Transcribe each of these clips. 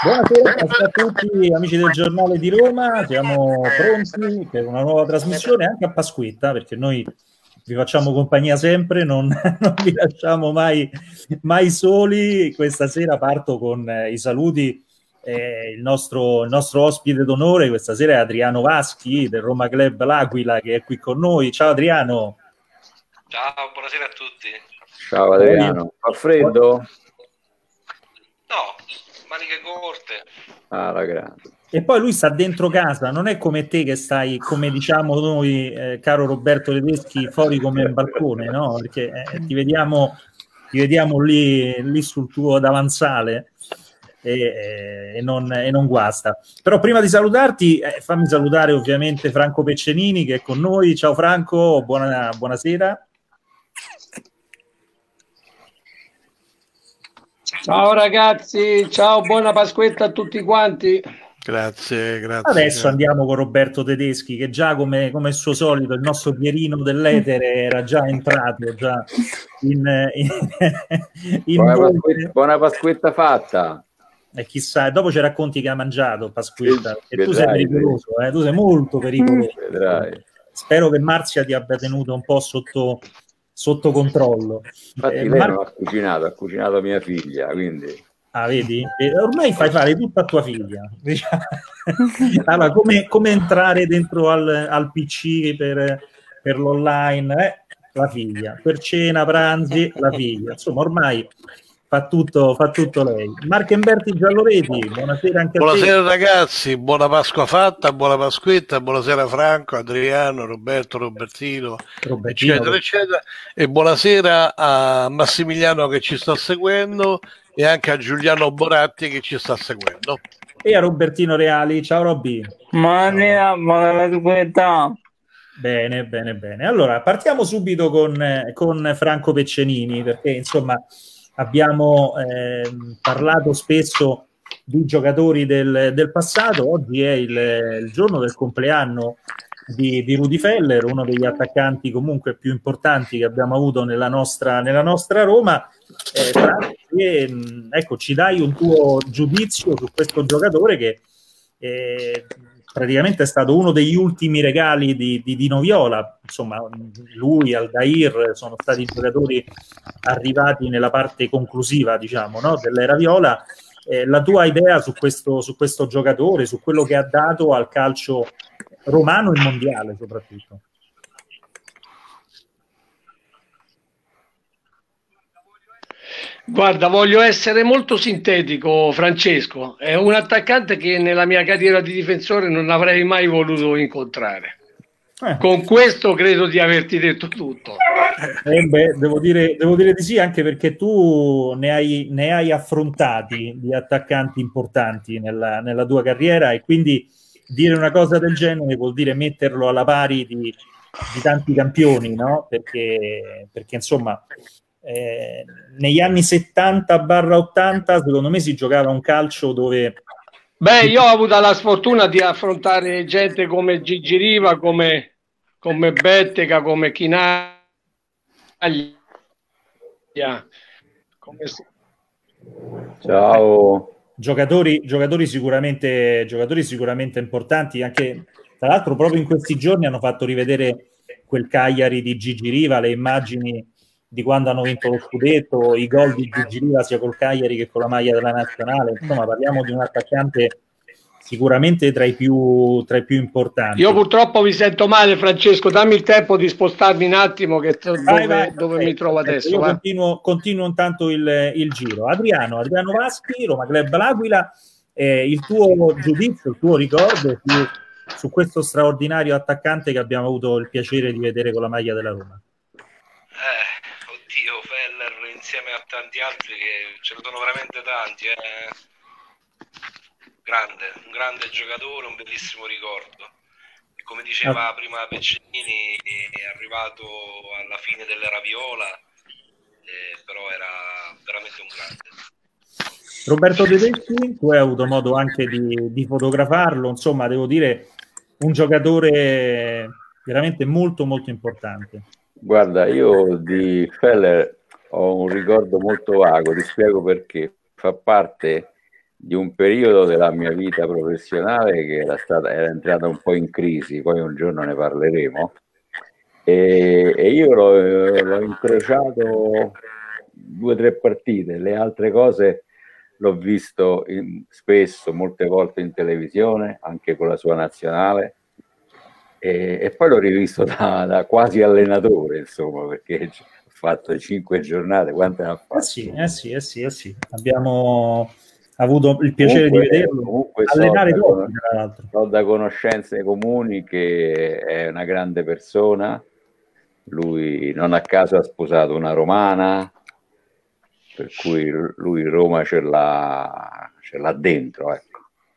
Buonasera a tutti amici del Giornale di Roma, siamo pronti per una nuova trasmissione anche a Pasquetta, perché noi vi facciamo compagnia sempre, non vi lasciamo mai soli. Questa sera parto con i saluti. Il nostro ospite d'onore questa sera è Adriano Vaschi del Roma Club L'Aquila, che è qui con noi. Ciao Adriano. Ciao, buonasera a tutti. Ciao Adriano, fa freddo? No, maniche corte. Ah, la grande. E poi lui sta dentro casa, non è come te che stai, come diciamo noi, caro Roberto Tedeschi, fuori come un balcone, no? Perché ti vediamo lì sul tuo davanzale e non guasta. Però prima di salutarti, fammi salutare ovviamente Franco Peccenini che è con noi. Ciao Franco, buonasera. Ciao ragazzi, ciao, buona Pasquetta a tutti quanti. Grazie. Adesso andiamo con Roberto Tedeschi, che già come il suo solito, il nostro Pierino dell'etere era già entrato già buona Pasquetta fatta. E chissà, dopo ci racconti che ha mangiato Pasquetta, e tu sei pericoloso, tu sei molto pericoloso. Vedrai. Spero che Marzia ti abbia tenuto un po' sotto controllo. Infatti lei non ha cucinato mia figlia, quindi... Ah, vedi? Ormai fai fare tutto a tua figlia. Allora, come entrare dentro al PC per l'online? La figlia. Per cena, pranzi, la figlia. Insomma, ormai fa tutto lei. Marchemberti Gialloveti, buonasera anche a te. Buonasera ragazzi, buona Pasqua fatta, buona Pasquetta, buonasera Franco, Adriano, Robertino, eccetera, eccetera. E buonasera a Massimiliano che ci sta seguendo e anche a Giuliano Boratti che ci sta seguendo. E a Robertino Reali. Ciao Robby. Buona Pasquetta. Bene. Allora, partiamo subito con Franco Peccenini, perché insomma abbiamo parlato spesso di giocatori del passato. Oggi è il giorno del compleanno di Rudi Feller, uno degli attaccanti comunque più importanti che abbiamo avuto nella nostra Roma. Ecco, ci dai un tuo giudizio su questo giocatore che praticamente è stato uno degli ultimi regali di Dino Viola. Insomma, lui, Aldair sono stati giocatori arrivati nella parte conclusiva, diciamo, no, dell'era Viola. La tua idea su questo giocatore, su quello che ha dato al calcio romano e mondiale soprattutto? Guarda, voglio essere molto sintetico, Francesco. È un attaccante che nella mia carriera di difensore non avrei mai voluto incontrare. Con questo credo di averti detto tutto. Devo dire di sì, anche perché tu ne hai affrontati di attaccanti importanti nella tua carriera, e quindi dire una cosa del genere vuol dire metterlo alla pari di tanti campioni, no? Perché insomma negli anni 70-80 secondo me si giocava un calcio dove... Beh, io ho avuto la sfortuna di affrontare gente come Gigi Riva, come Bettega, come Chinaglia, Ciao. Giocatori sicuramente importanti. Anche tra l'altro proprio in questi giorni hanno fatto rivedere quel Cagliari di Gigi Riva, le immagini di quando hanno vinto lo scudetto, i gol di Gigi Riva sia col Cagliari che con la maglia della nazionale. Insomma, parliamo di un attaccante sicuramente tra i più importanti. Io purtroppo mi sento male, Francesco, dammi il tempo di spostarmi un attimo dove mi trovo adesso. Io continuo intanto il giro. Adriano Vaschi, Roma Club L'Aquila, il tuo giudizio, il tuo ricordo su questo straordinario attaccante che abbiamo avuto il piacere di vedere con la maglia della Roma. Oddio, Feller insieme a tanti altri, che ce ne sono veramente tanti, un grande giocatore, un bellissimo ricordo. E come diceva prima Peccenini, è arrivato alla fine dell'era Viola, però era veramente un grande. Roberto Tedeschi, tu hai avuto modo anche di fotografarlo, insomma, devo dire un giocatore veramente molto molto importante. Guarda, io di Feller ho un ricordo molto vago, ti spiego perché. Fa parte di un periodo della mia vita professionale che era entrata un po' in crisi, poi un giorno ne parleremo, e io l'ho incrociato 2 o 3 partite, le altre cose l'ho visto spesso, molte volte in televisione, anche con la sua nazionale, e poi l'ho rivisto da quasi allenatore, insomma, perché ho fatto 5 giornate, quante ne ha fatte? Sì. Abbiamo avuto il piacere di vederlo comunque allenare dopo, tra l'altro. So da conoscenze comuni che è una grande persona. Lui non a caso ha sposato una romana, per cui lui Roma ce l'ha dentro, ecco.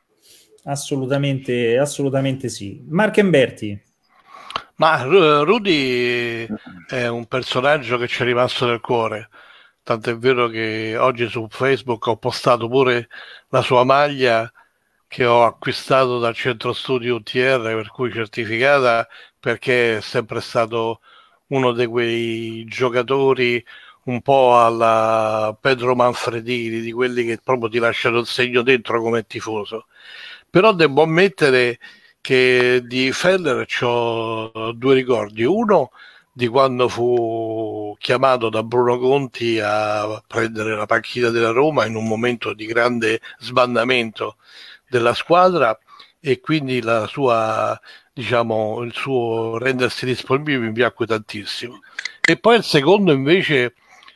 Assolutamente sì. Marco Emberti. Ma Rudy è un personaggio che ci è rimasto nel cuore, tant'è vero che oggi su Facebook ho postato pure la sua maglia che ho acquistato dal centro studio UTR, per cui certificata, perché è sempre stato uno di quei giocatori un po' alla Pedro Manfredini, di quelli che proprio ti lasciano il segno dentro come tifoso. Però devo ammettere che di Feller ho 2 ricordi. Uno di quando fu chiamato da Bruno Conti a prendere la panchina della Roma in un momento di grande sbandamento della squadra, e quindi la sua, diciamo, il suo rendersi disponibile mi piacque tantissimo. E poi il secondo invece,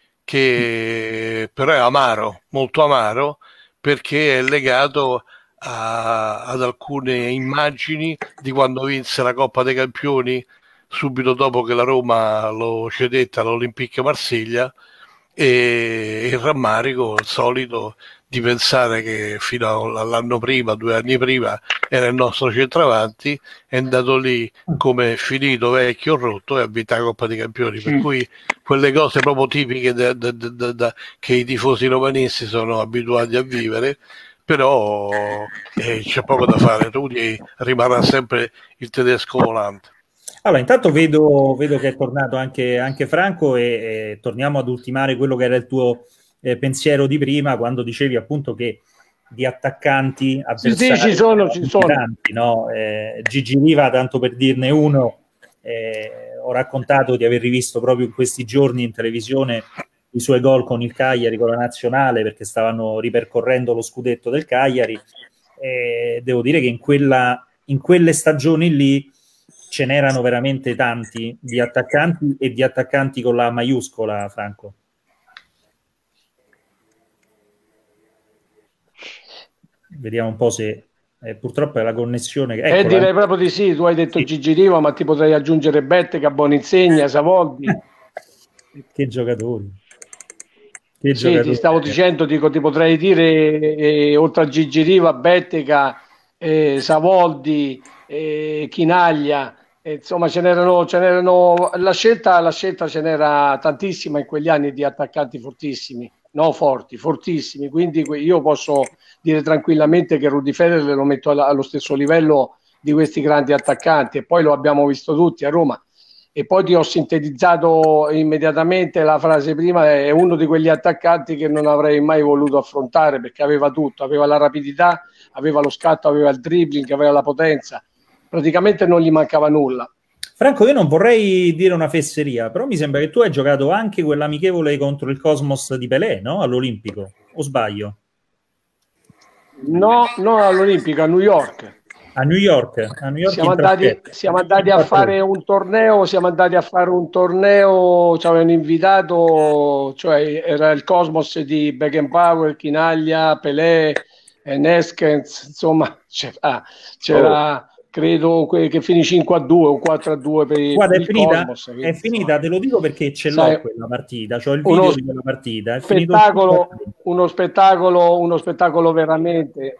che però è amaro, molto amaro, perché è legato ad alcune immagini di quando vinse la Coppa dei Campioni subito dopo che la Roma lo cedette all'Olympique Marsiglia, e il rammarico, il solito, di pensare che fino all'anno prima, 2 anni prima, era il nostro centravanti, è andato lì come finito, vecchio, rotto, e ha vinto la Coppa dei Campioni. Per cui quelle cose proprio tipiche che i tifosi romanisti sono abituati a vivere. Però c'è poco da fare, Rudy rimarrà sempre il tedesco volante. Allora, intanto vedo che è tornato anche Franco, e torniamo ad ultimare quello che era il tuo pensiero di prima, quando dicevi appunto che di attaccanti avversari ci sono. Tanti, no? Gigi Riva, tanto per dirne uno, ho raccontato di aver rivisto proprio in questi giorni in televisione i suoi gol con il Cagliari, con la nazionale, perché stavano ripercorrendo lo scudetto del Cagliari, e devo dire che in quelle stagioni lì ce n'erano veramente tanti di attaccanti, e di attaccanti con la maiuscola, Franco. Vediamo un po' se purtroppo è la connessione. Direi proprio di sì. Tu hai detto sì. Gigi Riva, ma ti potrei aggiungere Bettega, Boninsegna, Savoldi. Che giocatori. Sì, ti stavo dicendo, ti potrei dire, oltre a Gigi Riva, Bettega, Savoldi, Chinaglia, insomma ce n'erano, la scelta ce n'era tantissima in quegli anni di attaccanti fortissimi, no forti, fortissimi, quindi io posso dire tranquillamente che Rudy Feller lo metto allo stesso livello di questi grandi attaccanti, e poi lo abbiamo visto tutti a Roma. E poi ti ho sintetizzato immediatamente la frase prima: è uno di quegli attaccanti che non avrei mai voluto affrontare, perché aveva tutto, aveva la rapidità, aveva lo scatto, aveva il dribbling, aveva la potenza, praticamente non gli mancava nulla. Franco, io non vorrei dire una fesseria, però mi sembra che tu hai giocato anche quell'amichevole contro il Cosmos di Pelé, no? All'Olimpico, o sbaglio? No, non all'Olimpico, a New York. A New York siamo andati a fare un torneo, ci avevano invitato, cioè era il Cosmos di Beckenbauer, Chinaglia, Pelé, Neskens, insomma c'era credo che finì 5-2 o 4-2 per il Cosmos. È finita, te lo dico perché ce l'ho quella partita, c'ho il video di quella partita. Uno spettacolo veramente.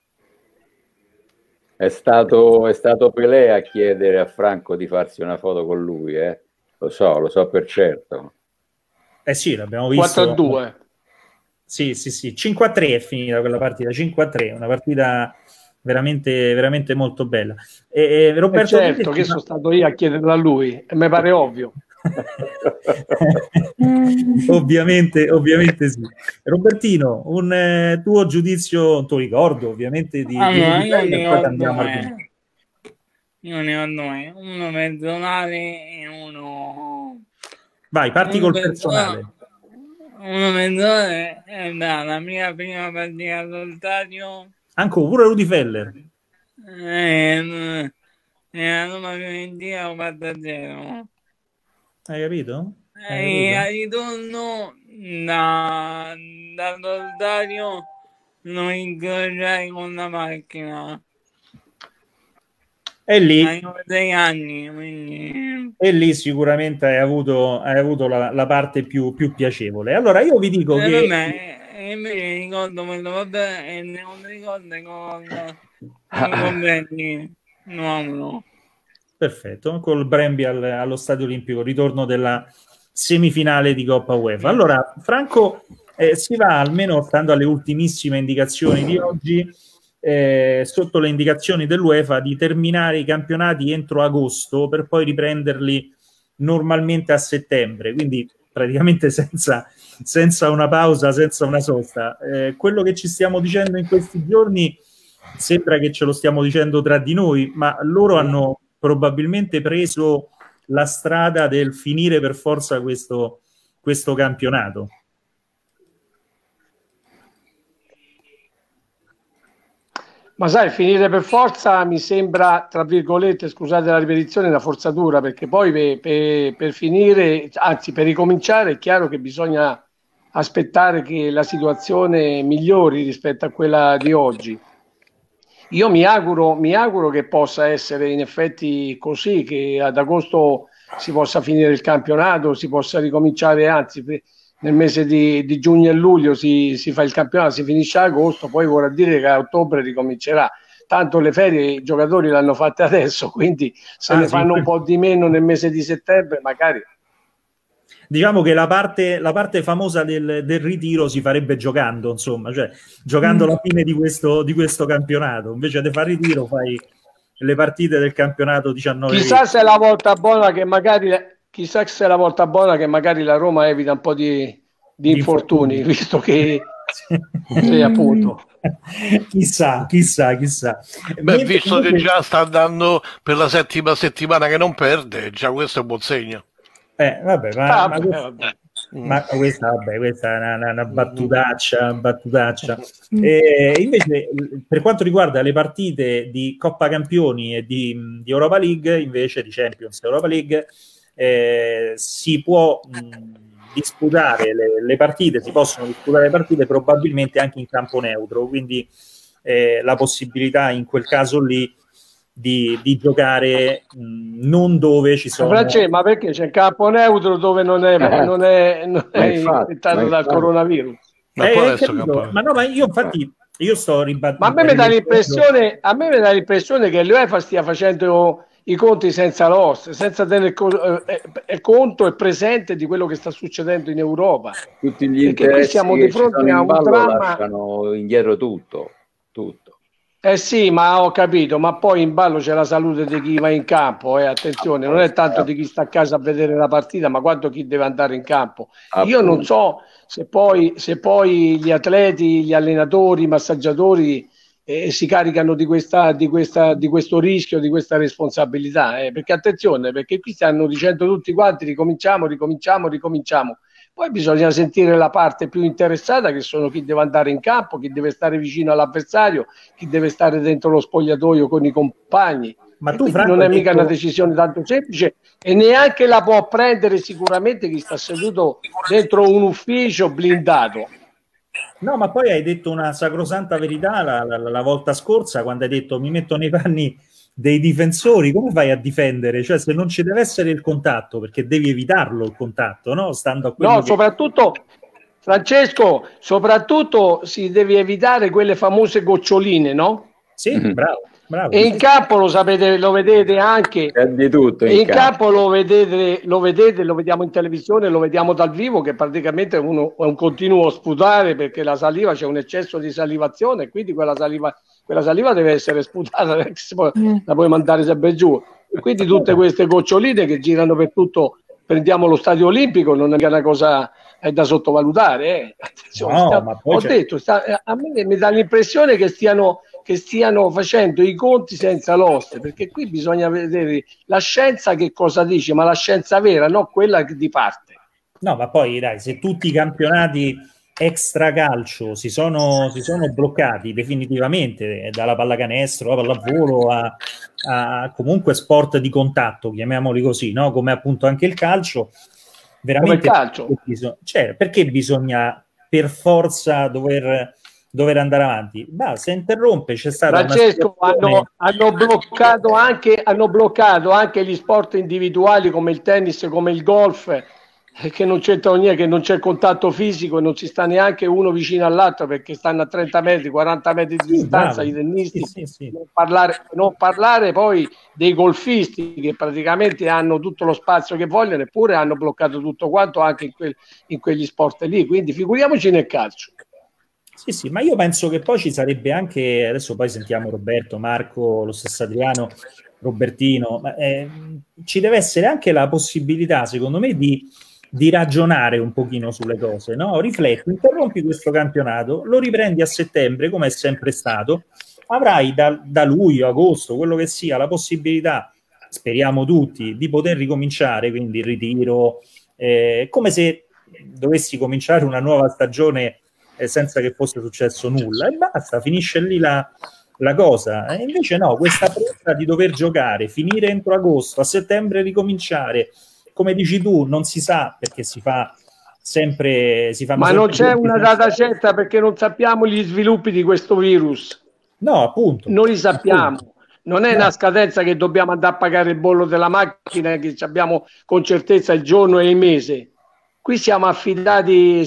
È stato Pelé a chiedere a Franco di farsi una foto con lui, lo so per certo. Sì, l'abbiamo visto. 4-2. Sì, 5-3 è finita quella partita, 5-3, una partita veramente, veramente molto bella. Roberto, certo che sono stato io a chiederla a lui, e mi pare ovvio. ovviamente sì. Robertino, un tuo giudizio, un tuo ricordo ovviamente di allora, io e poi andiamo io ne ho due, uno personale e uno... Vai, parti col personale. Uno personale è la mia prima partita allo stadio. Ancora, pure Rudy Feller. La Roma Fiorentina 4-0. Hai capito? E al ritorno dallo stadio lo incrociai con la macchina. E lì, avevo 6 anni, quindi... e lì sicuramente hai avuto la parte più piacevole. Allora io vi dico che... invece ricordo quello, vabbè, e non ricordo con Brandby, no. Perfetto, col Brandby allo Stadio Olimpico, ritorno della semifinale di Coppa UEFA. Allora, Franco, si va, almeno stando alle ultimissime indicazioni di oggi, sotto le indicazioni dell'UEFA, di terminare i campionati entro agosto per poi riprenderli normalmente a settembre, quindi praticamente senza una pausa, senza una sosta. Quello che ci stiamo dicendo in questi giorni sembra che ce lo stiamo dicendo tra di noi, ma loro hanno probabilmente preso la strada del finire per forza questo campionato. Ma sai, finire per forza mi sembra, tra virgolette, scusate la ripetizione, una forzatura, perché poi per finire, anzi per ricominciare, è chiaro che bisogna aspettare che la situazione migliori rispetto a quella di oggi. Io mi auguro che possa essere in effetti così, che ad agosto si possa finire il campionato, si possa ricominciare, anzi nel mese di giugno e luglio si fa il campionato, si finisce a agosto, poi vorrà dire che a ottobre ricomincerà. Tanto le ferie i giocatori l'hanno fatte adesso, quindi se ne fanno un po' di meno nel mese di settembre, magari. Diciamo che la parte famosa del ritiro si farebbe giocando, insomma, cioè giocando la fine di questo campionato. Invece di fare ritiro fai le partite del campionato 19. Chissà se è la volta buona che magari la Roma evita un po' di infortuni, visto che sì, appunto. Chissà. Beh, visto che già sta andando per la 7ª settimana che non perde, già questo è un buon segno. Vabbè, ma questa è una battutaccia. Invece, per quanto riguarda le partite di Coppa Campioni e di Europa League, invece di Champions Europa League, si può disputare le partite, si possono disputare le partite probabilmente anche in campo neutro, quindi la possibilità in quel caso lì di giocare non dove ci sono... Ma perché c'è il campo neutro dove non è infettato dal coronavirus? Ma io infatti sto ribattendo. Ma a me mi dà l'impressione che l'UEFA stia facendo i conti senza l'oste, senza tenere conto e presente di quello che sta succedendo in Europa. Tutti gli interessi siamo di fronte a un dramma, lasciano indietro tutto. Sì, ma ho capito, ma poi in ballo c'è la salute di chi va in campo, attenzione, non è tanto di chi sta a casa a vedere la partita, ma quanto chi deve andare in campo. Io non so se poi gli atleti, gli allenatori, i massaggiatori si caricano di questo rischio, di questa responsabilità, perché attenzione, perché qui stanno dicendo tutti quanti ricominciamo. Poi bisogna sentire la parte più interessata, che sono chi deve andare in campo, chi deve stare vicino all'avversario, chi deve stare dentro lo spogliatoio con i compagni. Ma tu, Franco, non è mica una decisione tanto semplice e neanche la può prendere sicuramente chi sta seduto dentro un ufficio blindato. No, ma poi hai detto una sacrosanta verità la volta scorsa, quando hai detto mi metto nei panni dei difensori. Come fai a difendere? Cioè, se non ci deve essere il contatto, perché devi evitarlo il contatto, no? Stando a quello soprattutto, Francesco, si deve evitare quelle famose goccioline, no? Sì, bravo. E in campo lo vedete anche. È di tutto. In campo lo vedete, lo vediamo in televisione, lo vediamo dal vivo, che praticamente è un continuo sputare, perché la saliva, c'è un eccesso di salivazione, quindi quella saliva deve essere sputata, la puoi mandare sempre giù. Quindi tutte queste goccioline che girano per tutto prendiamo lo Stadio Olimpico, non è una cosa da sottovalutare. Attenzione, ma poi ho detto, a me mi dà l'impressione che stiano facendo i conti senza l'oste, perché qui bisogna vedere la scienza che cosa dice, ma la scienza vera, non quella di parte. No, ma poi dai, se tutti i campionati extra calcio si sono bloccati definitivamente, dalla pallacanestro, alla pallavolo a comunque sport di contatto, chiamiamoli così, no? Come appunto anche il calcio, veramente come calcio. Perché bisogna per forza dover andare avanti? Se interrompe, c'è stata Francesco, hanno bloccato anche gli sport individuali come il tennis, come il golf, che non c'entrano niente, che non c'è contatto fisico e non ci sta neanche uno vicino all'altro perché stanno a 30 metri, 40 metri di distanza i tennisti. Sì. Non parlare poi dei golfisti che praticamente hanno tutto lo spazio che vogliono, eppure hanno bloccato tutto quanto anche in quegli sport lì, quindi figuriamoci nel calcio. Sì, ma io penso che poi ci sarebbe anche, adesso poi sentiamo Roberto, Marco, lo stesso Adriano, Robertino, ci deve essere anche la possibilità, secondo me, di ragionare un pochino sulle cose, no? Rifletti, interrompi questo campionato, lo riprendi a settembre, come è sempre stato, avrai da luglio, agosto, quello che sia, la possibilità, speriamo tutti, di poter ricominciare, quindi il ritiro, come se dovessi cominciare una nuova stagione senza che fosse successo nulla, e basta, finisce lì la cosa. E invece no, questa fretta di dover giocare, finire entro agosto, a settembre ricominciare, come dici tu, non si sa, perché si fanno ma non c'è una data certa, perché non sappiamo gli sviluppi di questo virus. No, appunto. Non li sappiamo. Appunto. Non è una scadenza che dobbiamo andare a pagare il bollo della macchina, che abbiamo con certezza il giorno e il mese. Qui siamo affidati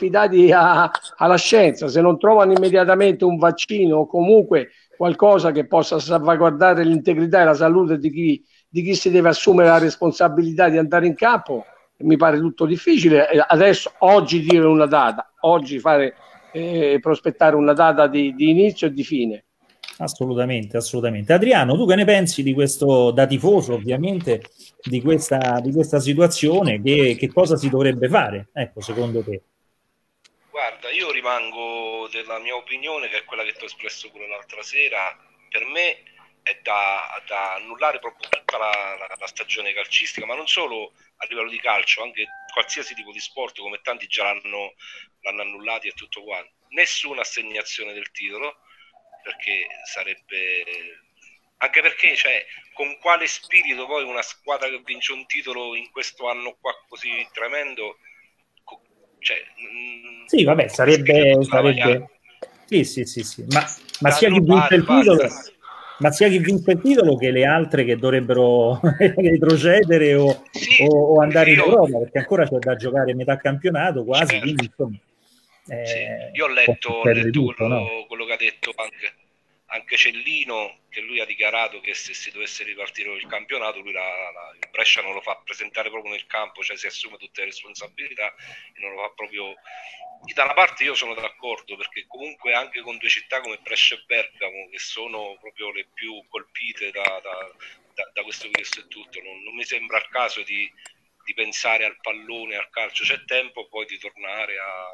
alla scienza. Se non trovano immediatamente un vaccino o comunque qualcosa che possa salvaguardare l'integrità e la salute di chi si deve assumere la responsabilità di andare in campo, mi pare tutto difficile. Adesso, oggi dire una data, oggi prospettare una data di inizio e di fine. Assolutamente. Adriano, tu che ne pensi di questo, da tifoso ovviamente, di questa situazione? Che cosa si dovrebbe fare, ecco, secondo te? Guarda, io rimango della mia opinione, che è quella che ti ho espresso pure l'altra sera. Per me è da annullare proprio tutta la stagione calcistica, ma non solo a livello di calcio, anche qualsiasi tipo di sport, come tanti già l'hanno annullati e tutto quanto. Nessuna assegnazione del titolo, perché sarebbe, anche perché, cioè, con quale spirito poi una squadra che vince un titolo in questo anno qua così tremendo, cioè, sì, vabbè, sarebbe sì, ma sia chi vince il titolo, ma sia chi vince il titolo che le altre che dovrebbero retrocedere o andare in Europa, perché ancora c'è da giocare metà campionato quasi, certo. Quindi insomma, io ho letto quello che ha detto anche Cellino, che lui ha dichiarato che se si dovesse ripartire il campionato, lui il Brescia non lo fa presentare proprio nel campo, cioè si assume tutte le responsabilità e non lo fa proprio. Da una parte io sono d'accordo, perché comunque anche con due città come Brescia e Bergamo, che sono proprio le più colpite da questo virus e tutto, non mi sembra il caso di pensare al pallone, al calcio. C'è tempo poi di tornare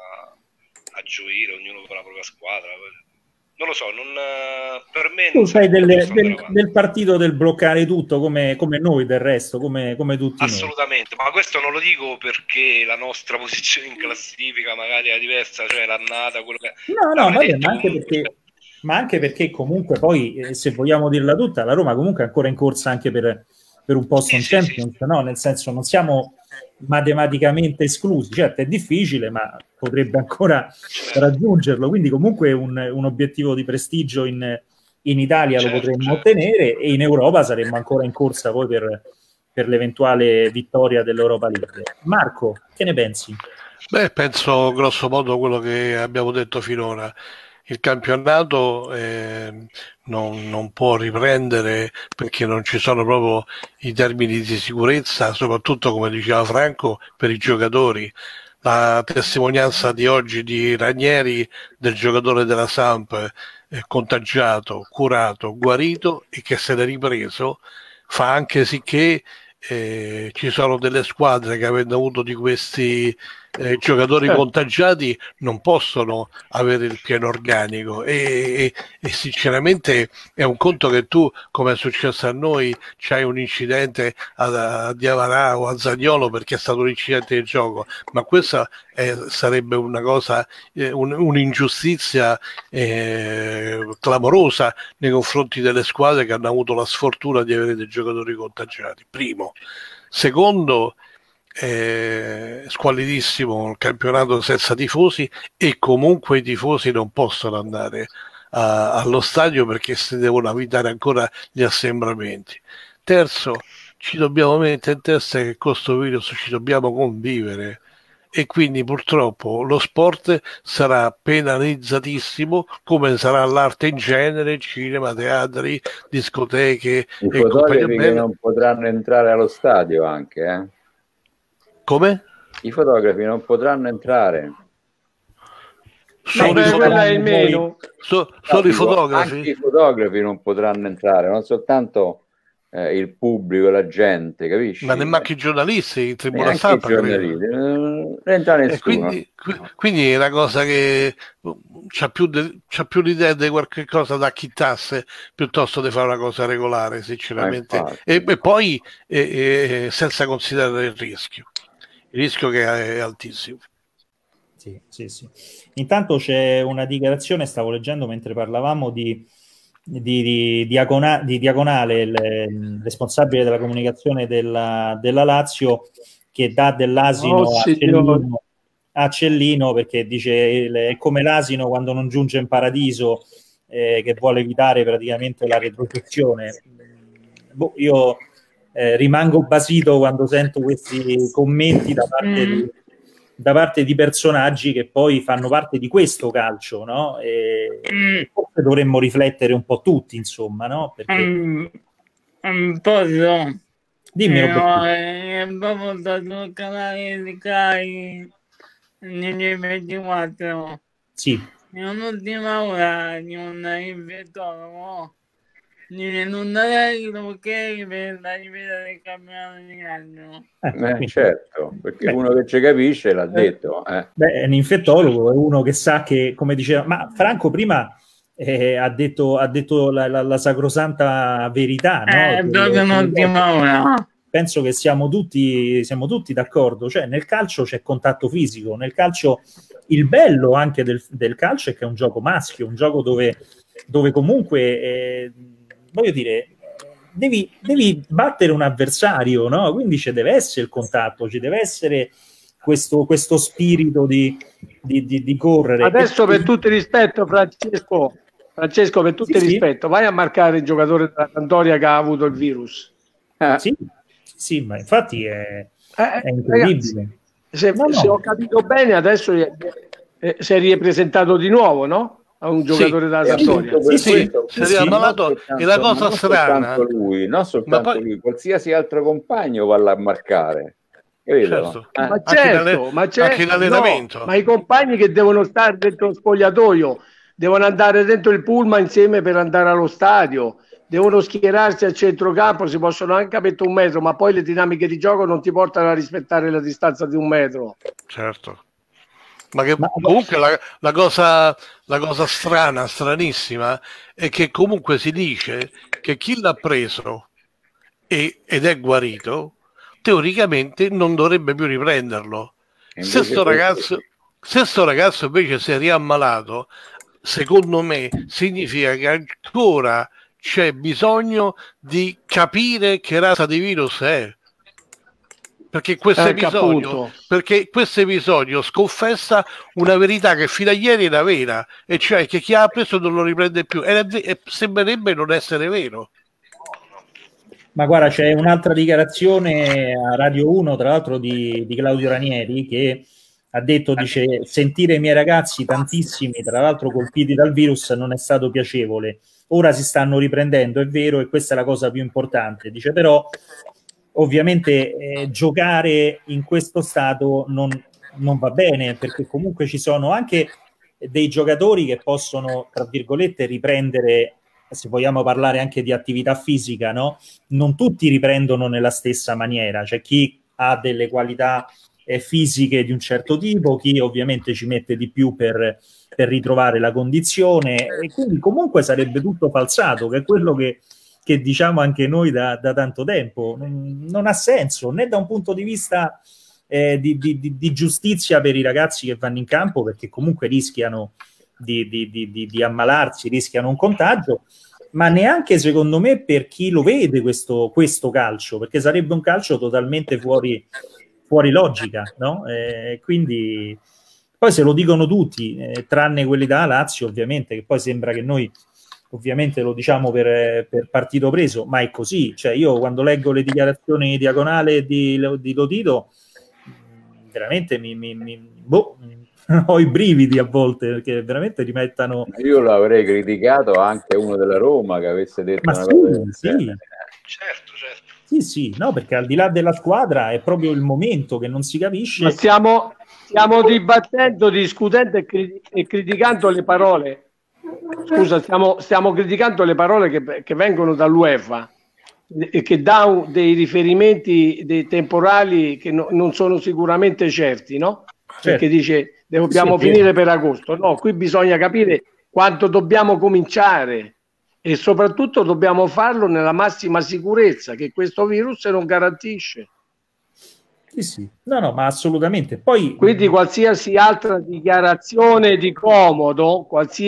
a gioire, ognuno per la propria squadra. Non lo so, per me tu sei del partito del bloccare tutto, come noi del resto, come tutti assolutamente noi. Ma questo non lo dico perché la nostra posizione in classifica magari è diversa, cioè l'annata, quello che ma anche perché comunque poi, se vogliamo dirla tutta, la Roma comunque è ancora in corsa anche per un posto in Champions, no? Nel senso, non siamo matematicamente esclusi, certo è difficile, ma potrebbe ancora raggiungerlo, quindi comunque un obiettivo di prestigio in Italia lo potremmo ottenere, e in Europa saremmo ancora in corsa poi per l'eventuale vittoria dell'Europa League. Marco, che ne pensi? Penso grosso modo quello che abbiamo detto finora. Il campionato non può riprendere perché non ci sono proprio i termini di sicurezza, soprattutto, come diceva Franco, per i giocatori. La testimonianza di oggi di Ranieri, del giocatore della Samp contagiato, curato, guarito e che se l'è ripreso, fa anche sì che ci sono delle squadre che, avendo avuto di questi giocatori contagiati, non possono avere il pieno organico, e sinceramente è un conto che tu, come è successo a noi, c'hai un incidente a Diavarà o a Zaniolo perché è stato un incidente di gioco, ma questa sarebbe una cosa, un'ingiustizia clamorosa nei confronti delle squadre che hanno avuto la sfortuna di avere dei giocatori contagiati. Primo. Secondo, squallidissimo il campionato senza tifosi, e comunque i tifosi non possono andare allo stadio perché si devono evitare ancora gli assembramenti. Terzo, ci dobbiamo mettere in testa che con questo virus ci dobbiamo convivere, e quindi purtroppo lo sport sarà penalizzatissimo, come sarà l'arte in genere, cinema, teatri, discoteche. I fotografi che non potranno entrare allo stadio anche, Come? I fotografi non potranno entrare. Solo i fotografi? Anche i fotografi non potranno entrare, non soltanto il pubblico, la gente, capisci? Ma nemmeno i giornalisti, in tribuna stampa. Non entra nessuno. Quindi è una cosa che c'ha più l'idea di qualche cosa da chittasse piuttosto di fare una cosa regolare, sinceramente. E poi senza considerare il rischio che è altissimo. Sì. Intanto c'è una dichiarazione, stavo leggendo mentre parlavamo, di Diagonale, il responsabile della comunicazione della Lazio, che dà dell'asino a Cellino, perché dice è come l'asino quando non giunge in paradiso, che vuole evitare praticamente la retrocessione. Io rimango basito quando sento questi commenti da parte di personaggi che poi fanno parte di questo calcio, no? E forse dovremmo riflettere un po' tutti, insomma, no? Perché... Dimmi, è proprio sul canale di Cai nel 24. Sì. È un'ultima ora di un infetologo. Non darei ok per la ripresa del campionato di calcio. Certo, perché uno che ci capisce l'ha detto. Beh, un infetologo è uno che sa che, come diceva, ma Franco prima ha detto la sacrosanta verità, no? Proprio un'ultima ora. Penso che siamo tutti d'accordo, cioè nel calcio c'è contatto fisico, nel calcio il bello anche del calcio è che è un gioco maschio, un gioco dove comunque voglio dire, devi battere un avversario, no? Quindi ci deve essere il contatto, ci deve essere questo spirito di correre. Adesso, per tutto il rispetto, Francesco, per tutto il rispetto, vai a marcare il giocatore della Sampdoria che ha avuto il virus. Sì, ma infatti è incredibile. Ragazzi, se ho capito bene, adesso si è ripresentato di nuovo, no? A un giocatore della Sampdoria. Si è ammalato, e la cosa strana, non soltanto lui, qualsiasi altro compagno va a marcare. Certo. Ma c'è anche l'allenamento. No, ma i compagni che devono stare dentro lo spogliatoio, devono andare dentro il pullman insieme per andare allo stadio, devono schierarsi al centrocampo, si possono anche mettere 1 metro, ma poi le dinamiche di gioco non ti portano a rispettare la distanza di 1 metro. Certo. Ma comunque la cosa strana, stranissima, è che comunque si dice che chi l'ha preso ed è guarito, teoricamente non dovrebbe più riprenderlo. Se sto ragazzo invece si è riammalato, secondo me significa che ancora c'è bisogno di capire che razza di virus è. Perché questo episodio sconfessa una verità che fino a ieri era vera, e cioè che chi ha preso non lo riprende più, e sembrerebbe non essere vero. Ma guarda, c'è un'altra dichiarazione a Radio 1, tra l'altro di Claudio Ranieri, che ha detto, dice, sentire i miei ragazzi, tantissimi, tra l'altro colpiti dal virus, non è stato piacevole. Ora si stanno riprendendo, è vero, e questa è la cosa più importante. Dice, però ovviamente giocare in questo stato non va bene, perché comunque ci sono anche dei giocatori che possono, tra virgolette, riprendere se vogliamo parlare anche di attività fisica, no? Non tutti riprendono nella stessa maniera, c'è chi ha delle qualità fisiche di un certo tipo, chi ovviamente ci mette di più per ritrovare la condizione, e quindi comunque sarebbe tutto falsato, che è quello che diciamo anche noi da tanto tempo. Non ha senso, né da un punto di vista di giustizia per i ragazzi che vanno in campo, perché comunque rischiano di ammalarsi, rischiano un contagio, ma neanche secondo me per chi lo vede questo calcio, perché sarebbe un calcio totalmente fuori logica, no? Quindi poi se lo dicono tutti, tranne quelli da Lazio ovviamente, che poi sembra che noi ovviamente lo diciamo per partito preso, ma è così. Cioè, io quando leggo le dichiarazioni diagonale di Lotito, veramente ho i brividi a volte, perché veramente rimettano... Io l'avrei criticato anche uno della Roma che avesse detto una cosa del genere. Certo. Sì, no, perché al di là della squadra è proprio il momento che non si capisce. Ma stiamo dibattendo, discutendo e criticando le parole. Scusa, stiamo criticando le parole che vengono dall'UEFA e che dà dei riferimenti dei temporali che non sono sicuramente certi, no? Certo. Perché dice dobbiamo finire per agosto. No, qui bisogna capire quanto dobbiamo cominciare e soprattutto dobbiamo farlo nella massima sicurezza che questo virus non garantisce. Sì. No, ma assolutamente. Poi quindi qualsiasi altra dichiarazione di comodo,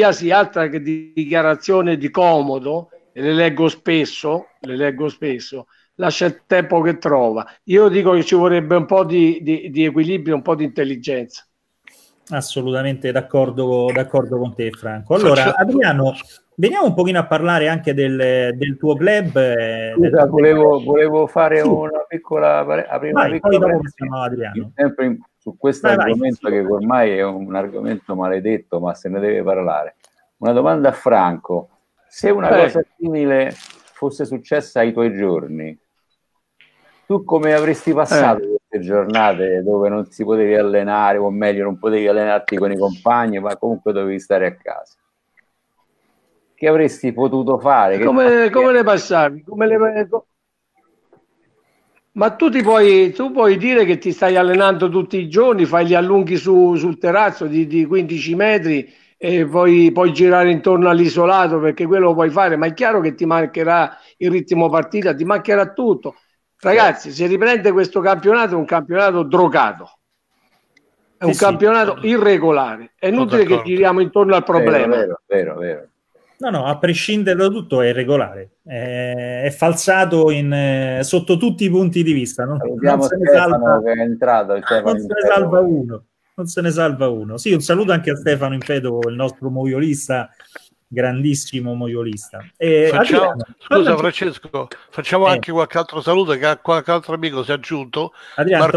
e le leggo spesso, lascia il tempo che trova. Io dico che ci vorrebbe un po' di equilibrio, un po' di intelligenza. Assolutamente d'accordo con te, Franco. Allora, Adriano, veniamo un pochino a parlare anche del tuo club. Scusa, volevo fare una piccola Adriano. Sempre su questo argomento che ormai è un argomento maledetto, ma se ne deve parlare. Una domanda a Franco: se una cosa simile fosse successa ai tuoi giorni, tu come avresti passato queste giornate dove non si potevi allenare, o meglio non potevi allenarti con i compagni, ma comunque dovevi stare a casa? Che avresti potuto fare? Come le passavi? Ma tu puoi dire che ti stai allenando tutti i giorni, fai gli allunghi sul terrazzo di 15 metri e puoi girare intorno all'isolato, perché quello lo puoi fare, ma è chiaro che ti mancherà il ritmo partita, ti mancherà tutto. Ragazzi, se riprende questo campionato, è un campionato drogato, è un campionato irregolare, è inutile che giriamo intorno al problema. Vero. No, a prescindere da tutto è regolare, è falsato sotto tutti i punti di vista. Non se ne salva, che è entrato, non se ne salva uno. Sì, un saluto anche a Stefano Impedo, il nostro moviolista, grandissimo moviolista. Scusa Francesco, facciamo anche qualche altro saluto, che qualche altro amico si è aggiunto, Adriano,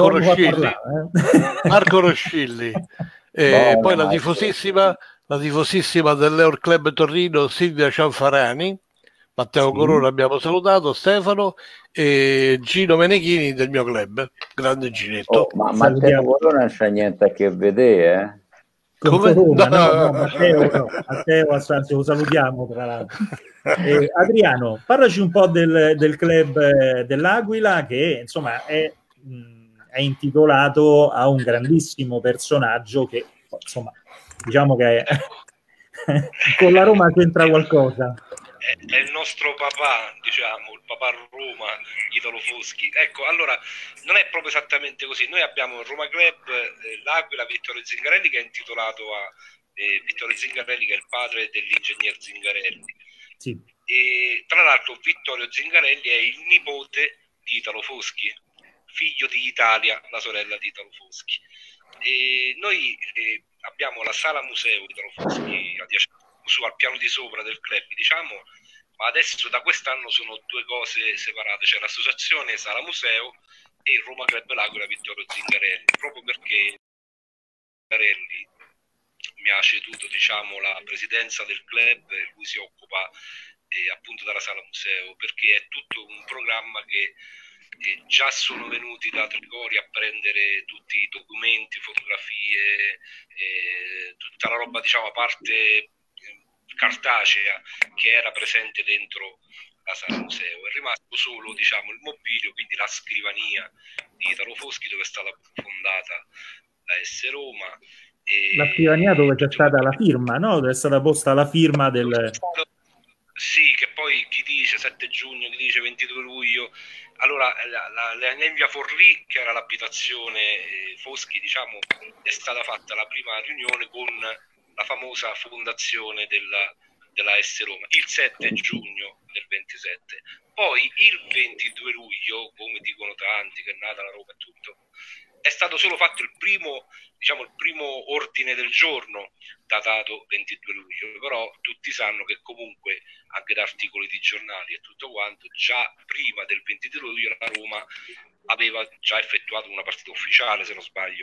Marco Roscilli. Poi la tifosissima dell'Eur Club Torino Silvia Cianfarani, Matteo Corona abbiamo salutato, Stefano e Gino Menechini del mio club, grande Ginetto. Ma Matteo Corona non c'ha niente a che vedere, Come? No, Matteo Assanzi, lo salutiamo tra l'altro. Adriano, parlaci un po' del club dell'Aquila, che insomma è intitolato a un grandissimo personaggio che insomma diciamo che con la Roma c'entra qualcosa. È il nostro papà, diciamo, il papà Roma, Italo Foschi. Ecco, allora, non è proprio esattamente così. Noi abbiamo il Roma Club, l'Aquila, Vittorio Zingarelli, che è intitolato a Vittorio Zingarelli, che è il padre dell'ingegner Zingarelli. Sì. E tra l'altro Vittorio Zingarelli è il nipote di Italo Foschi, figlio di Italia, la sorella di Italo Foschi. E noi abbiamo la sala museo Italo Foschi al piano di sopra del club, diciamo, ma adesso da quest'anno sono due cose separate, c'è l'associazione Sala Museo e il Roma Club L'Aquila Vittorio Zingarelli, proprio perché Zingarelli mi ha ceduto, diciamo, la presidenza del club e lui si occupa appunto della Sala Museo, perché è tutto un programma che già sono venuti da Trigori a prendere tutti i documenti, fotografie, tutta la roba, diciamo, a parte cartacea che era presente dentro la sala museo. È rimasto solo, diciamo, il mobilio, quindi la scrivania di Italo Foschi, dove è stata fondata la S Roma. La scrivania dove c'è stata la firma, no? Dove è stata posta la firma del... Sì, che poi chi dice 7 giugno, chi dice 22 luglio. Allora, in via Forlì, che era l'abitazione Foschi, diciamo, è stata fatta la prima riunione con la famosa fondazione della S Roma, il 7 giugno del 27. Poi il 22 luglio, come dicono tanti, che è nata la Roma e tutto, è stato solo fatto il primo ordine del giorno datato 22 luglio, però tutti sanno che comunque anche da articoli di giornali e tutto quanto, già prima del 22 luglio la Roma aveva già effettuato una partita ufficiale, se non sbaglio,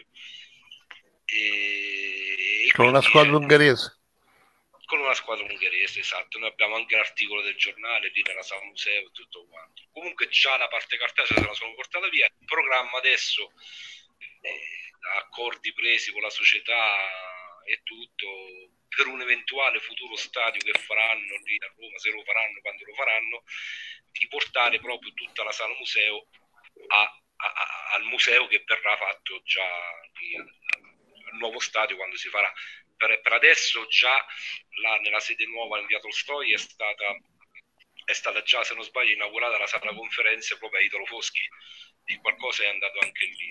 con una squadra ungherese. Con una squadra ungherese, esatto. Noi abbiamo anche l'articolo del giornale lì nella sala museo e tutto quanto. Comunque già la parte cartacea se la sono portata via. Il programma adesso, accordi presi con la società e tutto, per un eventuale futuro stadio che faranno lì a Roma, se lo faranno, quando lo faranno, di portare proprio tutta la sala museo al museo che verrà fatto già al nuovo stadio quando si farà. Per adesso già nella sede nuova in via Tolstoi è stata già, se non sbaglio, inaugurata la sala conferenze proprio a Italo Foschi, di qualcosa è andato anche lì.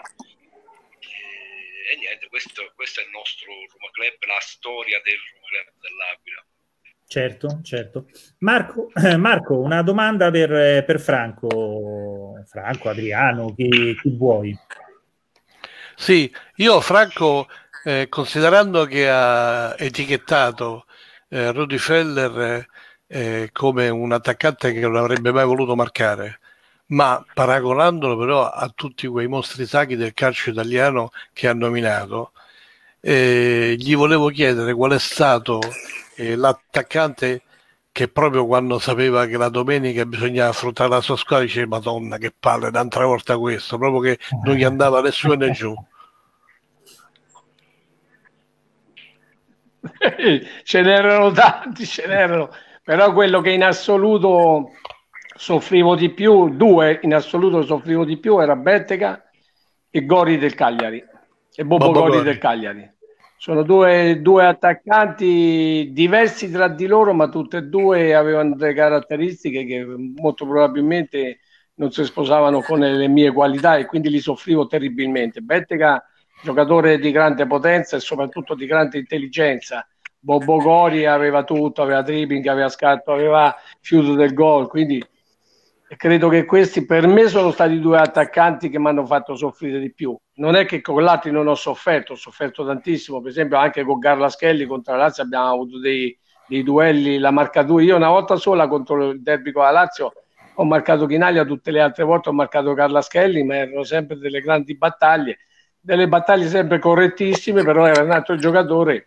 E niente, questo è il nostro Roma Club, la storia del Roma Club dell'Aquila. Certo. Marco, una domanda per Franco, Adriano, chi vuoi? Sì, io Franco, considerando che ha etichettato Rudi Feller come un attaccante che non avrebbe mai voluto marcare, ma paragonandolo però a tutti quei mostri sacri del calcio italiano che ha nominato, gli volevo chiedere qual è stato l'attaccante che proprio quando sapeva che la domenica bisognava affrontare la sua squadra dice: Madonna che palle, un'altra volta questo, proprio che non gli andava nessuno né giù. Ce n'erano tanti, però quello che in assoluto soffrivo di più, era Bettega e Gori del Cagliari e Bobo Gori del Cagliari. Sono due attaccanti diversi tra di loro, ma tutte e due avevano delle caratteristiche che molto probabilmente non si sposavano con le mie qualità e quindi li soffrivo terribilmente. Bettega, giocatore di grande potenza e soprattutto di grande intelligenza. Bobo Gori aveva tutto, aveva dribbling, aveva scatto, aveva fiuto del gol, quindi credo che questi per me sono stati due attaccanti che mi hanno fatto soffrire di più. Non è che con l'altro non ho sofferto tantissimo, per esempio anche con Garlaschelli contro la Lazio abbiamo avuto dei duelli, la marcatura, io una volta sola contro il derby con la Lazio ho marcato Chinaglia, tutte le altre volte ho marcato Garlaschelli, ma erano sempre delle grandi battaglie, delle battaglie sempre correttissime, però era un altro giocatore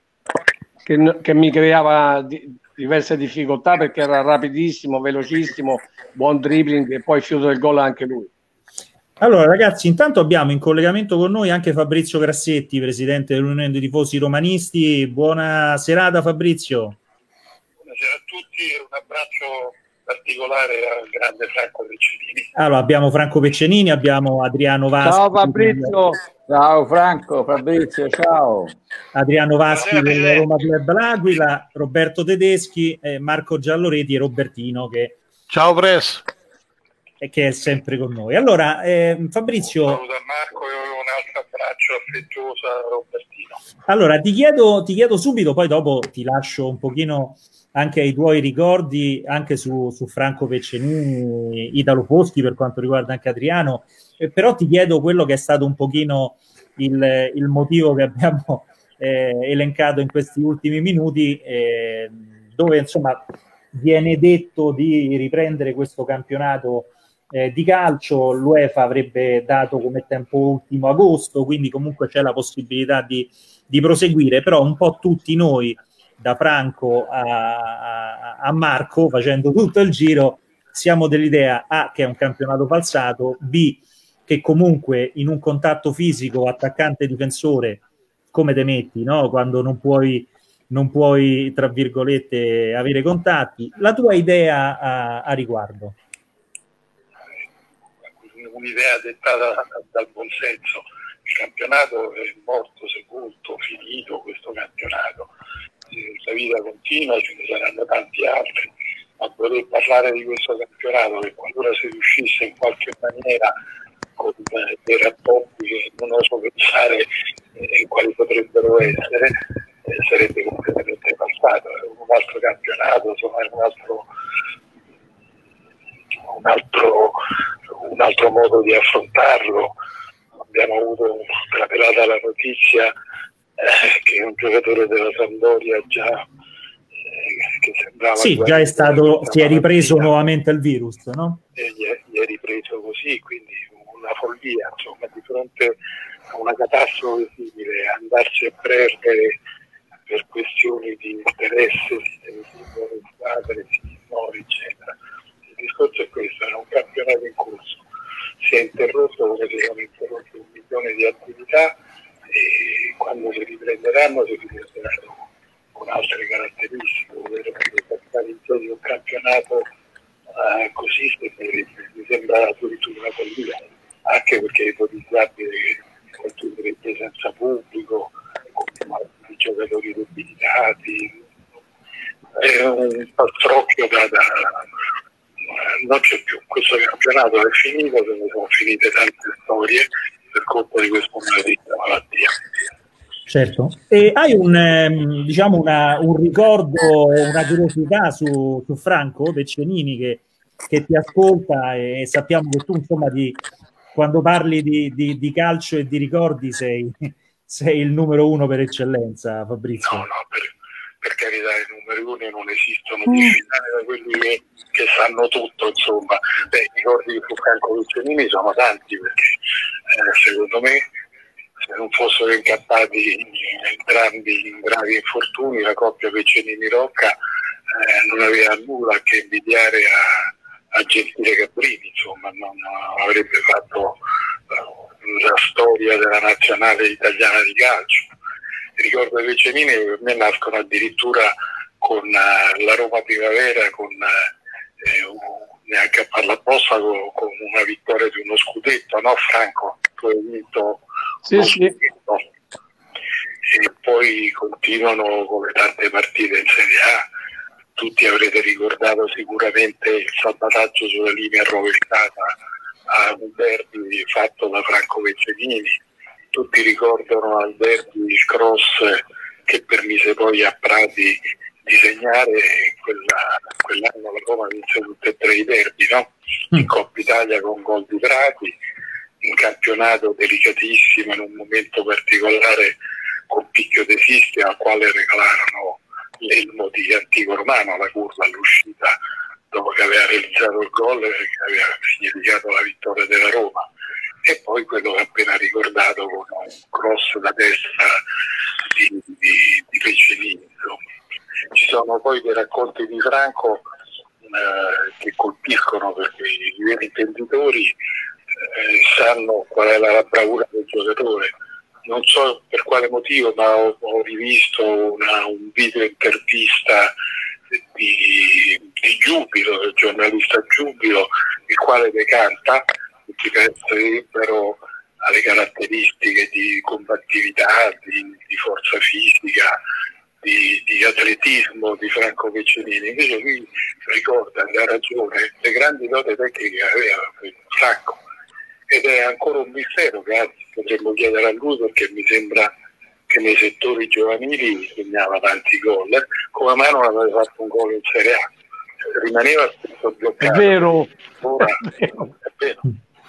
che mi creava diverse difficoltà perché era rapidissimo, velocissimo, buon dribbling e poi fiuto del gol anche lui. Allora ragazzi, intanto abbiamo in collegamento con noi anche Fabrizio Grassetti, presidente dell'Unione dei Tifosi Romanisti. Buona serata Fabrizio. Buonasera a tutti e un abbraccio particolare al grande Franco Peccenini. Allora abbiamo Franco Peccenini, abbiamo Adriano Vaschi. Ciao Fabrizio. Ciao Franco, Fabrizio, ciao. Adriano Vaschi del Roma Club L'Aquila, Roberto Tedeschi, Marco Gialloreti e Robertino ciao Press, che è sempre con noi. Allora Fabrizio, saluto a Marco e un altro abbraccio affettuoso a Robertino. Allora ti chiedo subito, poi dopo ti lascio un pochino anche ai tuoi ricordi anche su Franco Peccenini, Italo Foschi per quanto riguarda anche Adriano, però ti chiedo quello che è stato un pochino il motivo che abbiamo elencato in questi ultimi minuti, dove insomma viene detto di riprendere questo campionato di calcio. L'UEFA avrebbe dato come tempo ultimo agosto, quindi comunque c'è la possibilità di proseguire, però un po' tutti noi, da Franco a Marco, facendo tutto il giro, siamo dell'idea A che è un campionato falsato, B che comunque in un contatto fisico attaccante-difensore come te metti, no? Quando non puoi non puoi, tra virgolette, avere contatti. La tua idea a riguardo? Un'idea dettata dal buon senso. Il campionato è morto, sepolto, finito questo campionato. La vita continua, ce ne saranno tanti altri, ma voler parlare di questo campionato, che qualora si riuscisse in qualche maniera con dei rapporti che non oso pensare quali potrebbero essere, sarebbe completamente passato. È un altro campionato, insomma, è un altro modo di affrontarlo. Abbiamo avuto trapelata la notizia che un giocatore della Sampdoria già che sembrava già è stato, si è ripreso nuovamente il virus, no? Gli è ripreso così, quindi una follia, insomma, di fronte a una catastrofe simile, andarsi a perdere per questioni di interesse, eccetera. Il discorso è questo: era un campionato in corso, si è interrotto come si sono interrotte 1 milione di attività, e quando si riprenderanno con altre caratteristiche, ovvero per stare in piedi un campionato così mi sembra addirittura una follia, anche perché è ipotizzabile che continuerebbe senza pubblico, con i giocatori debilitati. È un pastrocchio non c'è più. Questo campionato è finito, se ne sono finite tante storie per colpa di questa malattia. Certo. E hai un ricordo, una curiosità su Franco Peccenini che ti ascolta, e sappiamo che tu, insomma, quando parli di calcio e di ricordi sei il numero 1 per eccellenza, Fabrizio. No, per carità, i numeri 1 non esistono, diffidare da quelli che sanno tutto, insomma. I ricordi di Franco Peccenini sono tanti, perché secondo me, se non fossero incappati entrambi in gravi infortuni, la coppia Peccenini-Rocca non aveva nulla a che invidiare a Gentile Cabrini, insomma, non avrebbe fatto la storia della nazionale italiana di calcio. Ricordo i Peccenini che per me nascono addirittura con la Roma Primavera, con neanche a parlaposta, con una vittoria di uno scudetto, no Franco? Tu hai vinto sì. E poi continuano con le tante partite in Serie A. Tutti avrete ricordato sicuramente il salvataggio sulla linea rovesciata a un derby fatto da Franco Peccenini. Tutti ricordano al derby il cross che permise poi a Prati di segnare. Quell'anno la Roma vinse tutti e 3 i derby, no? In Coppa Italia con gol di Prati, in campionato delicatissimo, in un momento particolare con Picchio De Sisti, al quale regalarono l'elmo di Antico Romano, la curva all'uscita, dopo che aveva realizzato il gol che aveva significato la vittoria della Roma. E poi quello che ho appena ricordato, con un cross da destra di Peccenini. Ci sono poi dei racconti di Franco che colpiscono, perché i veri intenditori sanno qual è la bravura del giocatore. Non so per quale motivo, ma ho rivisto un video intervista di Giubilo, del giornalista Giubilo, il quale decanta tutti penserebbero alle caratteristiche di combattività, di forza fisica, di atletismo di Franco Peccenini. Invece lui ricorda, ha ragione, le grandi doti tecniche che aveva Franco, ed è ancora un mistero che anzi potremmo chiedere a lui, perché mi sembra che nei settori giovanili segnava tanti gol, come mai non aveva fatto un gol in Serie A, rimaneva spesso bloccato. È vero. Ora, è vero.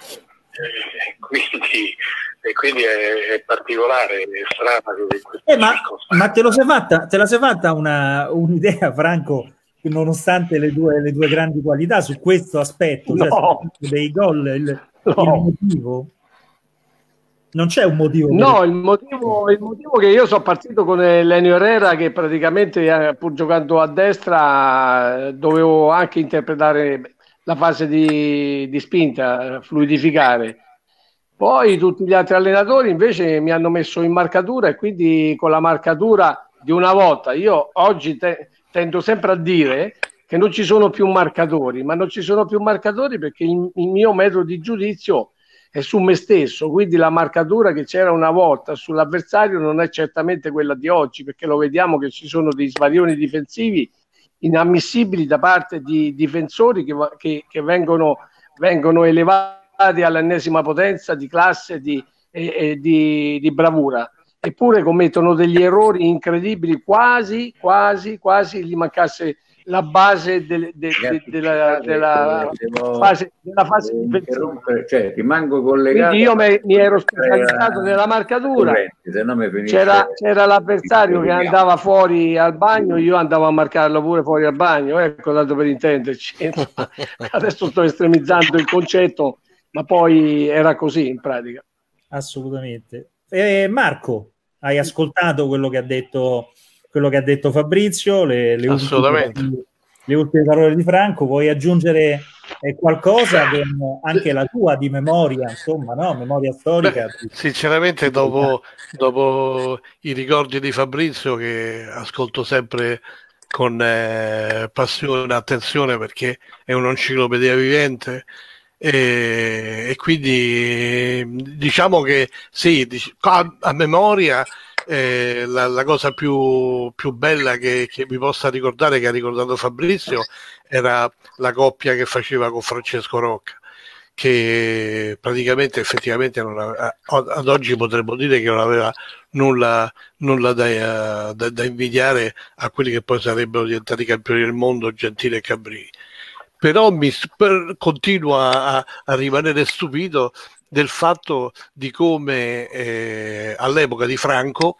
Quindi è particolare, è strano che ma te la sei fatta un'idea, Franco, nonostante le due grandi qualità, su questo aspetto, no. Dei gol, il motivo? Non c'è un motivo? No, il motivo che io sono partito con Elenio Herrera, che praticamente, pur giocando a destra, dovevo anche interpretare la fase di spinta, fluidificare. Poi tutti gli altri allenatori invece mi hanno messo in marcatura, e quindi con la marcatura di una volta. Io oggi tendo sempre a dire che non ci sono più marcatori, ma non ci sono più marcatori perché il mio metodo di giudizio è su me stesso, quindi la marcatura che c'era una volta sull'avversario non è certamente quella di oggi, perché lo vediamo che ci sono dei svarioni difensivi inammissibili da parte di difensori che vengono elevati all'ennesima potenza di classe di bravura, eppure commettono degli errori incredibili, quasi gli mancasse la base della fase difensiva. Cioè, rimango collegato. Quindi io mi ero specializzato nella marcatura. C'era l'avversario che andava fuori al bagno, io andavo a marcarlo pure fuori al bagno, ecco, dato per intenderci. Adesso sto estremizzando il concetto, ma poi era così in pratica. Assolutamente. Marco, hai ascoltato quello che ha detto Fabrizio, le ultime parole di Franco? Vuoi aggiungere qualcosa con anche la tua di memoria, insomma, no? Memoria storica? Sinceramente, dopo i ricordi di Fabrizio, che ascolto sempre con passione e attenzione perché è un'enciclopedia vivente, e quindi diciamo che sì, a memoria la cosa più bella che mi possa ricordare, che ha ricordato Fabrizio, era la coppia che faceva con Francesco Rocca, che praticamente effettivamente ad oggi potremmo dire che non aveva nulla da invidiare a quelli che poi sarebbero diventati campioni del mondo, Gentile e Cabrini. Però continuo a rimanere stupito del fatto di come all'epoca di Franco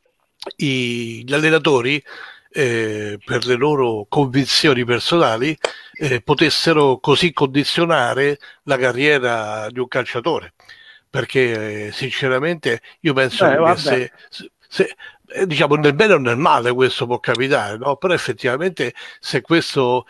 gli allenatori, per le loro convinzioni personali, potessero così condizionare la carriera di un calciatore, perché sinceramente io penso che diciamo nel bene o nel male questo può capitare, no? Però effettivamente se questo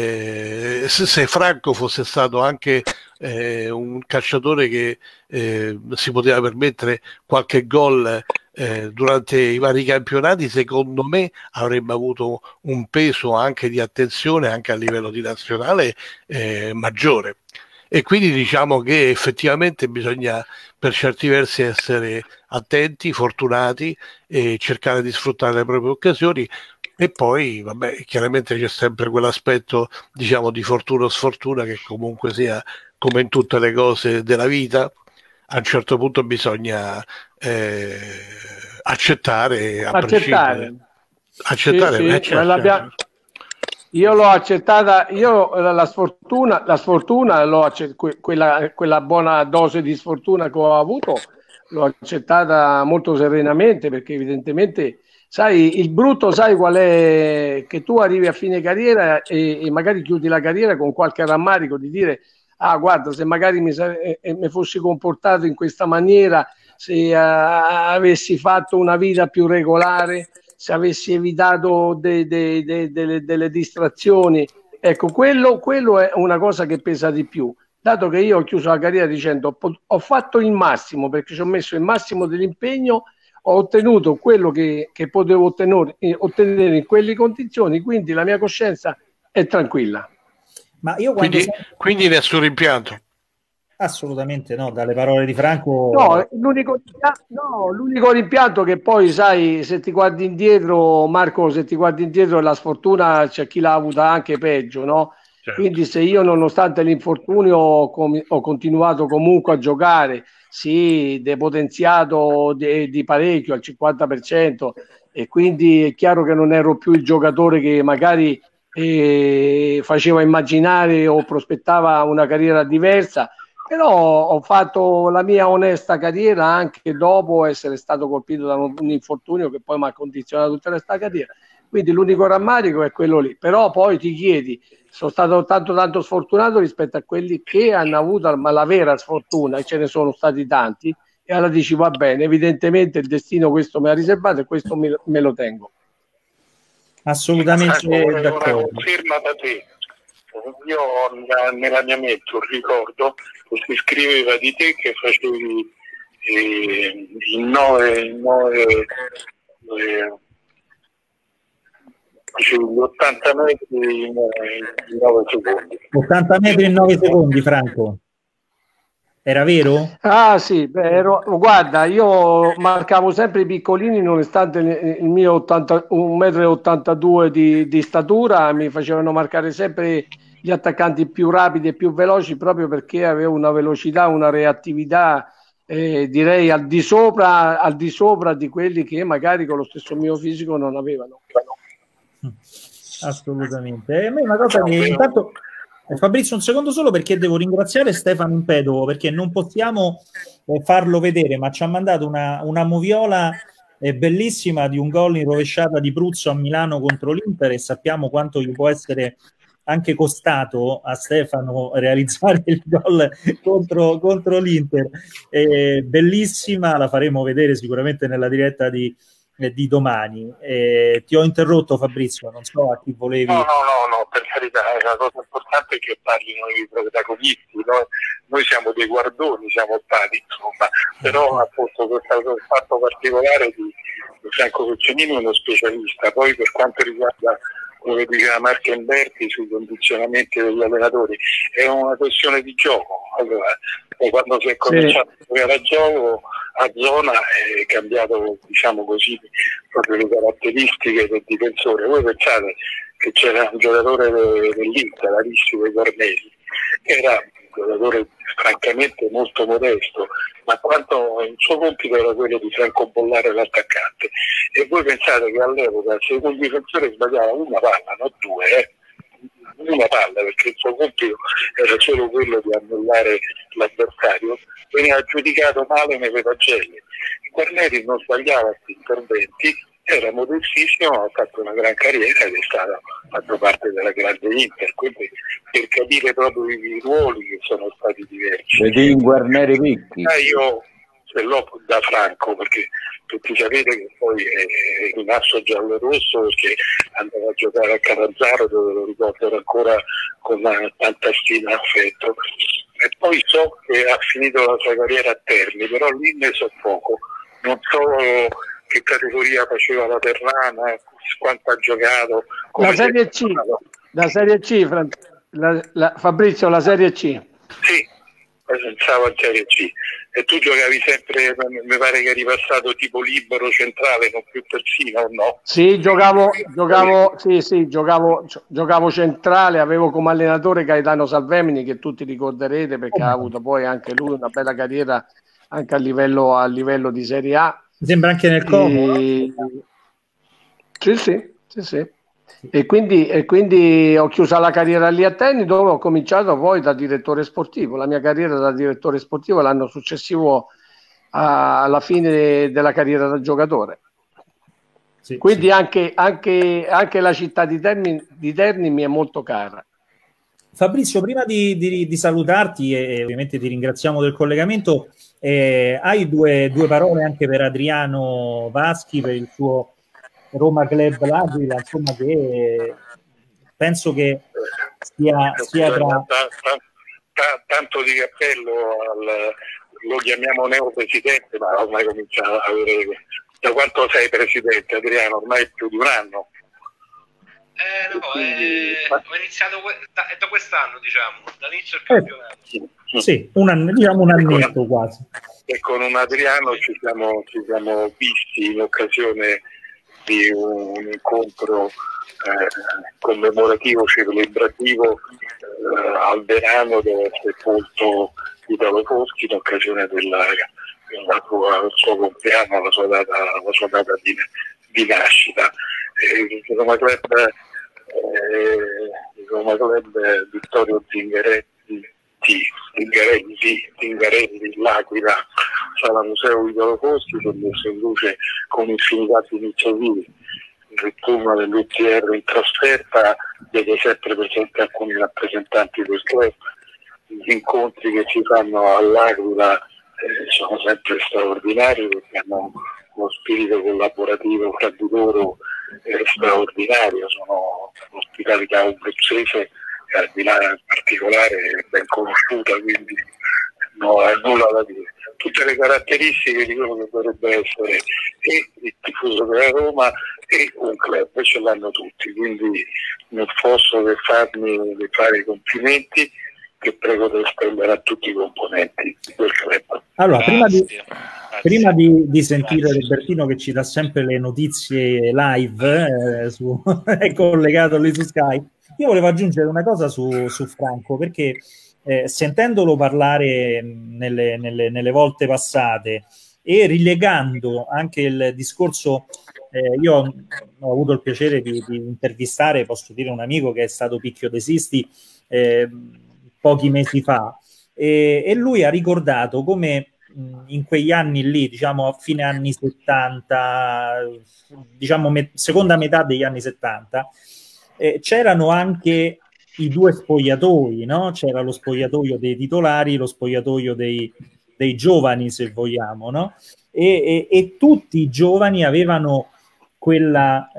se Franco fosse stato anche un calciatore che si poteva permettere qualche gol durante i vari campionati, secondo me avrebbe avuto un peso anche di attenzione anche a livello di nazionale maggiore. E quindi diciamo che effettivamente bisogna per certi versi essere attenti, fortunati e cercare di sfruttare le proprie occasioni. E poi vabbè, chiaramente c'è sempre quell'aspetto, diciamo, di fortuna o sfortuna, che comunque sia, come in tutte le cose della vita, a un certo punto bisogna accettare, a prescindere. Accettare. Sì. Io l'ho accettata, la sfortuna l'ho quella buona dose di sfortuna che ho avuto, l'ho accettata molto serenamente, perché evidentemente, sai, il brutto, sai qual è? Che tu arrivi a fine carriera e magari chiudi la carriera con qualche rammarico di dire: ah, guarda, se magari mi fossi comportato in questa maniera, se avessi fatto una vita più regolare, se avessi evitato delle distrazioni, ecco, quello è una cosa che pesa di più. Dato che io ho chiuso la carriera dicendo ho fatto il massimo, perché ci ho messo il massimo dell'impegno, ho ottenuto quello che potevo ottenere in quelle condizioni, quindi la mia coscienza è tranquilla. Ma io quindi nessun rimpianto? Assolutamente no, dalle parole di Franco. No, l'unico rimpianto che poi, sai, se ti guardi indietro, Marco, se ti guardi indietro, la sfortuna c'è chi l'ha avuta anche peggio, no? Certo. Quindi se io, nonostante l'infortunio, ho continuato comunque a giocare, sì, depotenziato di parecchio, al 50%, e quindi è chiaro che non ero più il giocatore che magari faceva immaginare o prospettava una carriera diversa. Però ho fatto la mia onesta carriera anche dopo essere stato colpito da un infortunio che poi mi ha condizionato tutta questa carriera. Quindi l'unico rammarico è quello lì. Però poi ti chiedi, sono stato tanto sfortunato rispetto a quelli che hanno avuto la vera sfortuna, e ce ne sono stati tanti, e allora dici va bene, evidentemente il destino questo me l'ha riservato e questo me lo tengo. Assolutamente d'accordo. Una conferma da te. Io ho nella mia mente un ricordo che si scriveva di te che facevi in 9 Gli 80 metri in 9 secondi. 80 metri in 9 secondi, Franco. Era vero? Ah sì, guarda, io marcavo sempre i piccolini nonostante il mio 1,82 m di statura, mi facevano marcare sempre gli attaccanti più rapidi e più veloci proprio perché avevo una velocità, una reattività direi al di sopra di quelli che magari con lo stesso mio fisico non avevano. Assolutamente. A me una cosa che intanto... Fabrizio, un secondo solo perché devo ringraziare Stefano Impedovo perché non possiamo farlo vedere, ma ci ha mandato una moviola bellissima di un gol in rovesciata di Pruzzo a Milano contro l'Inter e sappiamo quanto gli può essere anche costato a Stefano realizzare il gol contro l'Inter. Bellissima, la faremo vedere sicuramente nella diretta di domani. Ti ho interrotto, Fabrizio, non so a chi volevi. No, per carità, la cosa importante è che parlino i protagonisti, noi siamo dei guardoni, siamo stati, insomma, però appunto questo fatto particolare di Franco Cocciolini è uno specialista. Poi per quanto riguarda quello che diceva Marco Emberti sui condizionamenti degli allenatori, è una questione di gioco. Allora, quando si è cominciato a giocare a gioco a zona è cambiato, diciamo così, proprio le caratteristiche del difensore. Voi pensate che c'era un giocatore dell'Inter, Aristide Guarneri, che era un giocatore francamente molto modesto, ma quanto il suo compito era quello di francobollare l'attaccante. E voi pensate che all'epoca se un difensore sbagliava una palla, non due, una palla, perché il suo compito era solo quello di annullare l'avversario, veniva giudicato male nei petagelli. Guarneri non sbagliava questi interventi, era modestissimo, ha fatto una gran carriera ed è fatto parte della grande Inter, quindi per capire proprio i ruoli che sono stati diversi. Vedi in Guarneri Picchi? Io ce l'ho da Franco, perché tutti sapete che poi è rimasto giallo-rosso perché andava a giocare a Catanzaro, dove lo ricordo ancora con tanta stima e affetto. E poi so che ha finito la sua carriera a Terni, però lì ne so poco. Non so che categoria faceva la Ternana, quanto ha giocato. La Serie C, Fabrizio, la Serie C. Sì, pensavo a Serie C. E tu giocavi sempre, mi pare che eri passato tipo libero centrale, non più terzino, o no? Sì, giocavo centrale, avevo come allenatore Gaetano Salvemini, che tutti ricorderete perché ha avuto poi anche lui una bella carriera anche a livello di Serie A. Mi sembra anche nel Como. Sì. E quindi ho chiuso la carriera lì a Terni, dove ho cominciato poi da direttore sportivo. La mia carriera da direttore sportivo l'anno successivo alla fine della carriera da giocatore. Sì, quindi sì. Anche la città di Terni mi è molto cara. Fabrizio, prima di salutarti e ovviamente ti ringraziamo del collegamento, hai due parole anche per Adriano Vaschi, per il suo Roma Club L'Aquila, insomma, che penso che sia tra... Tanto di cappello lo chiamiamo neopresidente, ma ormai comincia a avere... Da quanto sei presidente, Adriano? Ormai è più di un anno. Ho iniziato da quest'anno, diciamo, dall'inizio del campionato. Sì, un annetto quasi. E con un Adriano ci siamo visti in occasione di un incontro commemorativo, celebrativo al Verano, dove è sepolto Italo Foschi in occasione del suo compleanno, la sua data di nascita. Il Roma Club Vittorio Zingarelli, L'Aquila, Sala Museo Italo Foschi, si è messo in luce con infinità di iniziative. Il turno dell'UTR in trasferta vede sempre presente alcuni rappresentanti del club. Gli incontri che si fanno all'Aquila sono sempre straordinari perché hanno uno spirito collaborativo fra di loro straordinario, sono l'ospitalità abruzzese che al Milano in particolare è ben conosciuta, quindi non ha nulla da dire. Tutte le caratteristiche di quello che dovrebbe essere e il tifoso della Roma e un club, ce l'hanno tutti, quindi non posso che fare i complimenti, che prego di estendere a tutti i componenti del club. Allora, prima di sentire Robertino che ci dà sempre le notizie live, è collegato lì su Skype, io volevo aggiungere una cosa su Franco, perché sentendolo parlare nelle volte passate e rilegando anche il discorso, io ho avuto il piacere di intervistare, posso dire, un amico che è stato Picchio De Sisti pochi mesi fa, e lui ha ricordato come in quegli anni lì, diciamo a fine anni 70, diciamo seconda metà degli anni 70, c'erano anche i due spogliatoi, no? C'era lo spogliatoio dei titolari, lo spogliatoio dei giovani, se vogliamo, no? E tutti i giovani avevano quella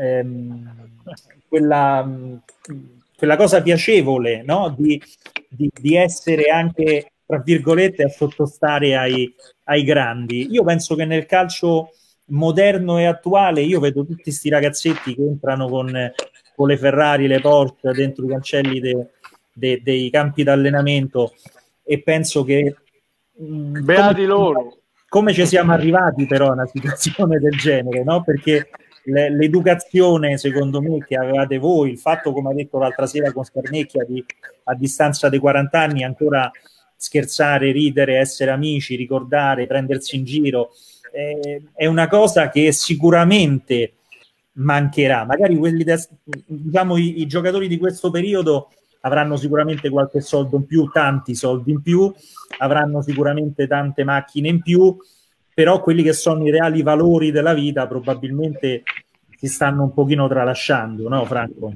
cosa piacevole, no? Di essere anche, tra virgolette, a sottostare ai grandi. Io penso che nel calcio moderno e attuale io vedo tutti questi ragazzetti che entrano con le Ferrari, le Porsche dentro i cancelli dei campi d'allenamento, e penso che beati loro, come ci siamo arrivati però a una situazione del genere, no? Perché l'educazione, secondo me, che avevate voi, il fatto, come ha detto l'altra sera con Scarnecchia, di a distanza dei 40 anni ancora scherzare, ridere, essere amici, ricordare, prendersi in giro, è una cosa che sicuramente mancherà. Magari quelli diciamo i giocatori di questo periodo avranno sicuramente qualche soldo in più, tanti soldi in più, avranno sicuramente tante macchine in più, però quelli che sono i reali valori della vita probabilmente si stanno un pochino tralasciando, no Franco?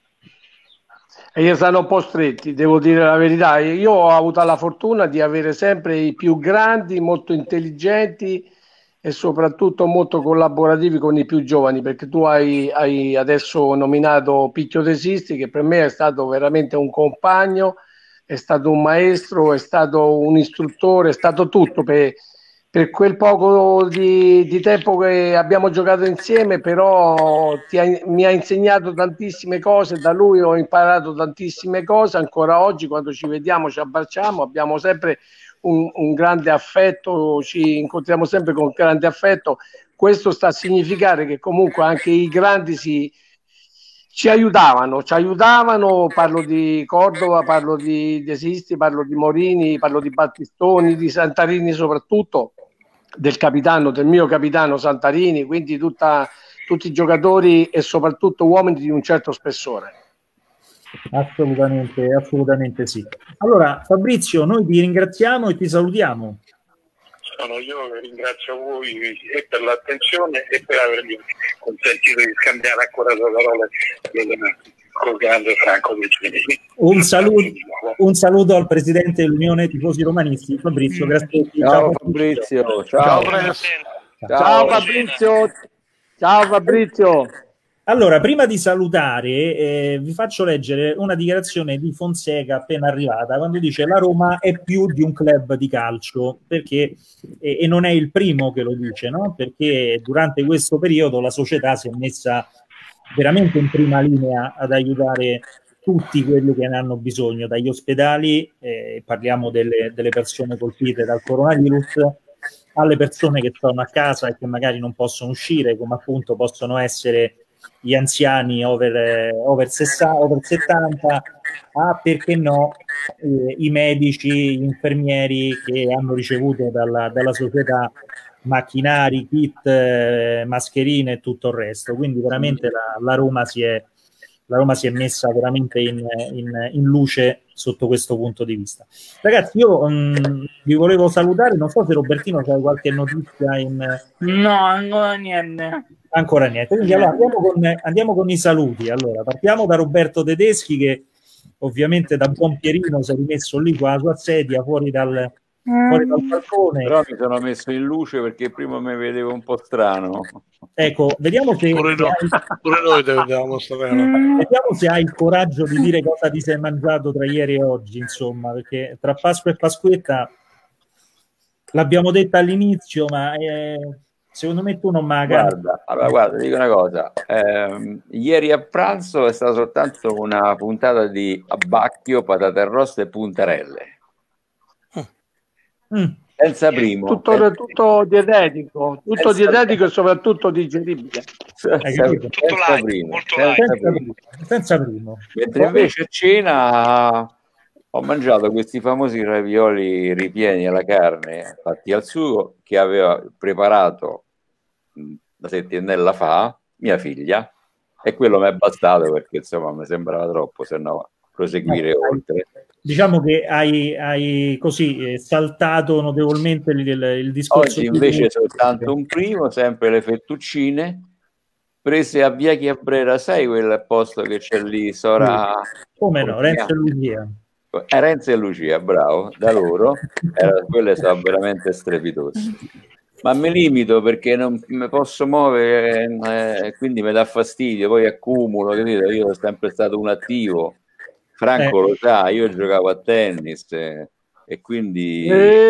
E io sono un po' stretti, devo dire la verità. Io ho avuto la fortuna di avere sempre i più grandi, molto intelligenti e soprattutto molto collaborativi con i più giovani, perché tu hai adesso nominato Picchio De Sisti, che per me è stato veramente un compagno, è stato un maestro, è stato un istruttore, è stato tutto per quel poco di tempo che abbiamo giocato insieme, però mi ha insegnato tantissime cose, da lui ho imparato tantissime cose. Ancora oggi quando ci vediamo ci abbracciamo, abbiamo sempre un grande affetto, ci incontriamo sempre con grande affetto. Questo sta a significare che comunque anche i grandi ci aiutavano, parlo di Cordova, parlo di De Sisti, parlo di Morini, parlo di Battistoni, di Santarini soprattutto, del mio capitano Santarini, quindi tutti i giocatori e soprattutto uomini di un certo spessore. Assolutamente sì. Allora Fabrizio, noi ti ringraziamo e ti salutiamo. Sono io che ringrazio voi e per l'attenzione e per avermi consentito di scambiare ancora due parole con grande Franco Vicini. Un saluto al presidente dell'Unione Tifosi Romanisti, Fabrizio Grassetti. Ciao Fabrizio. Ciao Fabrizio. Ciao Fabrizio. Allora, prima di salutare, vi faccio leggere una dichiarazione di Fonseca appena arrivata, quando dice: la Roma è più di un club di calcio, perché, e non è il primo che lo dice, no? Perché durante questo periodo la società si è messa veramente in prima linea ad aiutare tutti quelli che ne hanno bisogno, dagli ospedali, parliamo delle persone colpite dal coronavirus, alle persone che stanno a casa e che magari non possono uscire, come appunto possono essere gli anziani over 70, perché no, i medici, gli infermieri che hanno ricevuto dalla società macchinari, kit, mascherine e tutto il resto. Quindi veramente la Roma si è messa veramente in luce sotto questo punto di vista. Ragazzi, io vi volevo salutare, non so se Robertino c'è qualche notizia No, ancora niente. Ancora niente. Quindi allora andiamo con i saluti. Allora, partiamo da Roberto Tedeschi, che ovviamente da buon Pierino si è rimesso lì con la sua sedia fuori dal balcone. Però mi sono messo in luce perché prima mi vedevo un po' strano. Ecco, vediamo se pure noi te vediamo strano. Vediamo se hai il coraggio di dire cosa ti sei mangiato tra ieri e oggi, insomma, perché tra Pasqua e Pasquetta l'abbiamo detta all'inizio, ma Secondo me tu non maga. Guarda, dico una cosa. Ieri a pranzo è stata soltanto una puntata di abbacchio, patate arroste e puntarelle. Senza primo. Tutto dietetico, dietetico e soprattutto digeribile. Senza primo. Mentre invece a cena ho mangiato questi famosi ravioli ripieni alla carne fatti al sugo che aveva preparato una settimana fa mia figlia, e quello mi è bastato perché insomma mi sembrava troppo, se no proseguire oltre. Diciamo che hai così saltato notevolmente il discorso. Oggi invece soltanto un primo, sempre le fettuccine prese a Via Chiabrera, sai quel posto che c'è lì, Sora? Come no, Renzo e Lucia. Renzo e Lucia, bravo, da loro. Quelle sono veramente strepitose. Ma mi limito perché non mi posso muovere, quindi mi dà fastidio, poi accumulo, capito? Io sono sempre stato un attivo. Franco lo sa, io giocavo a tennis e quindi...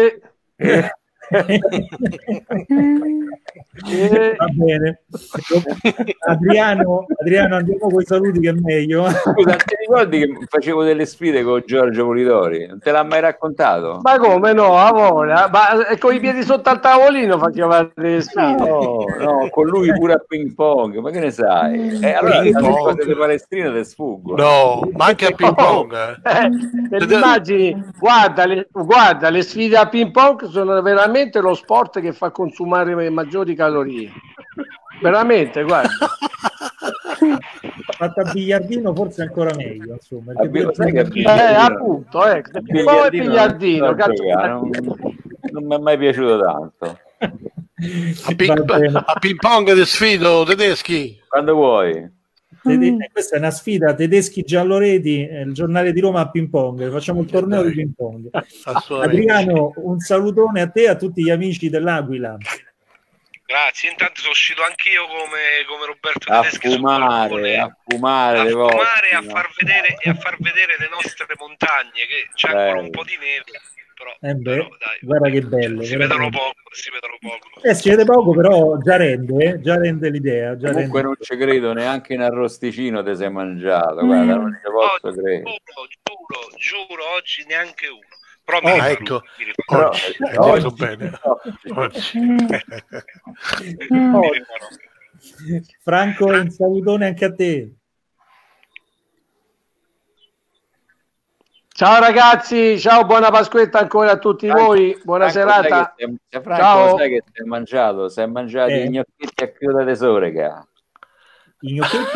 Va bene. Adriano, andiamo con i saluti che è meglio. Scusa, ti ricordi che facevo delle sfide con Giorgio Polidori? Non te l'ha mai raccontato? Ma come no, ma con i piedi sotto al tavolino faceva delle sfide. No, con lui pure a ping pong, ma che ne sai? Allora le cose delle palestrine te sfuggono. No, ma anche a ping pong. Te immagini, guarda, le sfide a ping pong sono veramente lo sport che fa consumare maggiori calorie. Veramente, guarda. Fatta a biliardino forse ancora meglio, insomma. Appunto, biliardino, non mi è mai piaciuto tanto. A ping pong ti sfido, Tedeschi. Quando vuoi. Questa è una sfida, Tedeschi Gialloreti, il giornale di Roma a ping pong, facciamo il torneo di ping pong. Adriano, un salutone a te e a tutti gli amici dell'Aquila. Grazie, intanto sono uscito anch'io come Roberto Tedeschi a fumare e a far vedere le nostre montagne, che c'è ancora un po' di neve. Però dai, guarda che bello, si vedono poco. Si vede poco, però già rende l'idea. Comunque non ci credo, neanche in arrosticino te sei mangiato, guarda, non ci posso credere. Giuro, oggi neanche uno. Però oggi bene. Franco, un salutone anche a te. Ciao ragazzi, ciao, buona Pasquetta ancora a tutti voi, buona serata. Ciao. Sai che si è mangiato i gnocchetti a chiuda tesorica. I gnocchetti?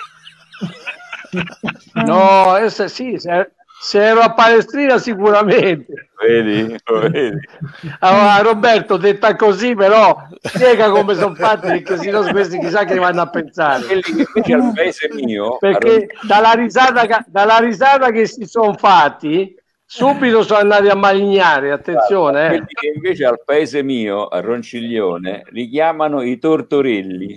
No, sì, se ero a Palestrina sicuramente. Vedi? Allora, Roberto, detta così, però spiega come sono fatti, perché sennò questi chissà che vanno a pensare. Quelli che invece al paese mio, perché dalla risata che si sono fatti subito sono andati a malignare, attenzione. Quelli che invece al paese mio, a Ronciglione, li chiamano i tortorelli.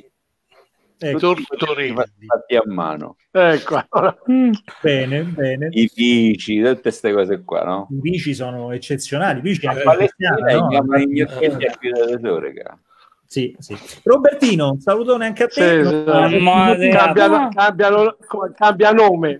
Fatti a mano. Ecco. Bene. I bici, tutte queste cose qua, no? I bici sono eccezionali. Bici anche chiamano i gnocchetti a chiuda tesorica. Sì. Robertino, un salutone anche a te. Cambia nome.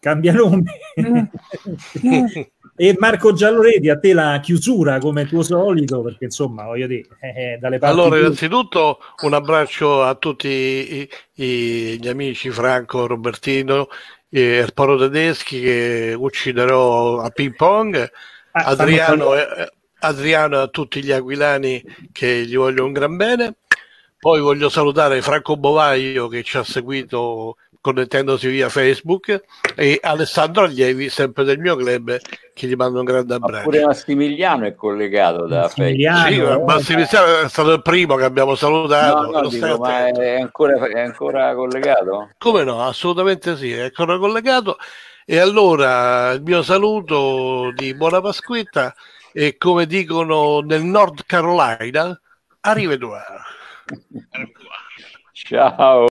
E Marco Gialloreti, a te la chiusura come tuo solito, perché insomma voglio dire dalle parti. Allora, innanzitutto un abbraccio a tutti gli amici Franco, Robertino e Sparo Tedeschi, che ucciderò a ping pong, Adriano e a tutti gli aquilani che gli voglio un gran bene. Poi voglio salutare Franco Bovaio che ci ha seguito connettendosi via Facebook, e Alessandro Allievi, sempre del mio club, che gli mando un grande abbraccio. Pure Massimiliano è collegato da Facebook. Sì, Massimiliano è stato il primo che abbiamo salutato. Ma è ancora collegato? Come no, assolutamente sì, è ancora collegato. E allora il mio saluto di buona Pasquetta, e come dicono nel North Carolina, arrivederci. Ciao.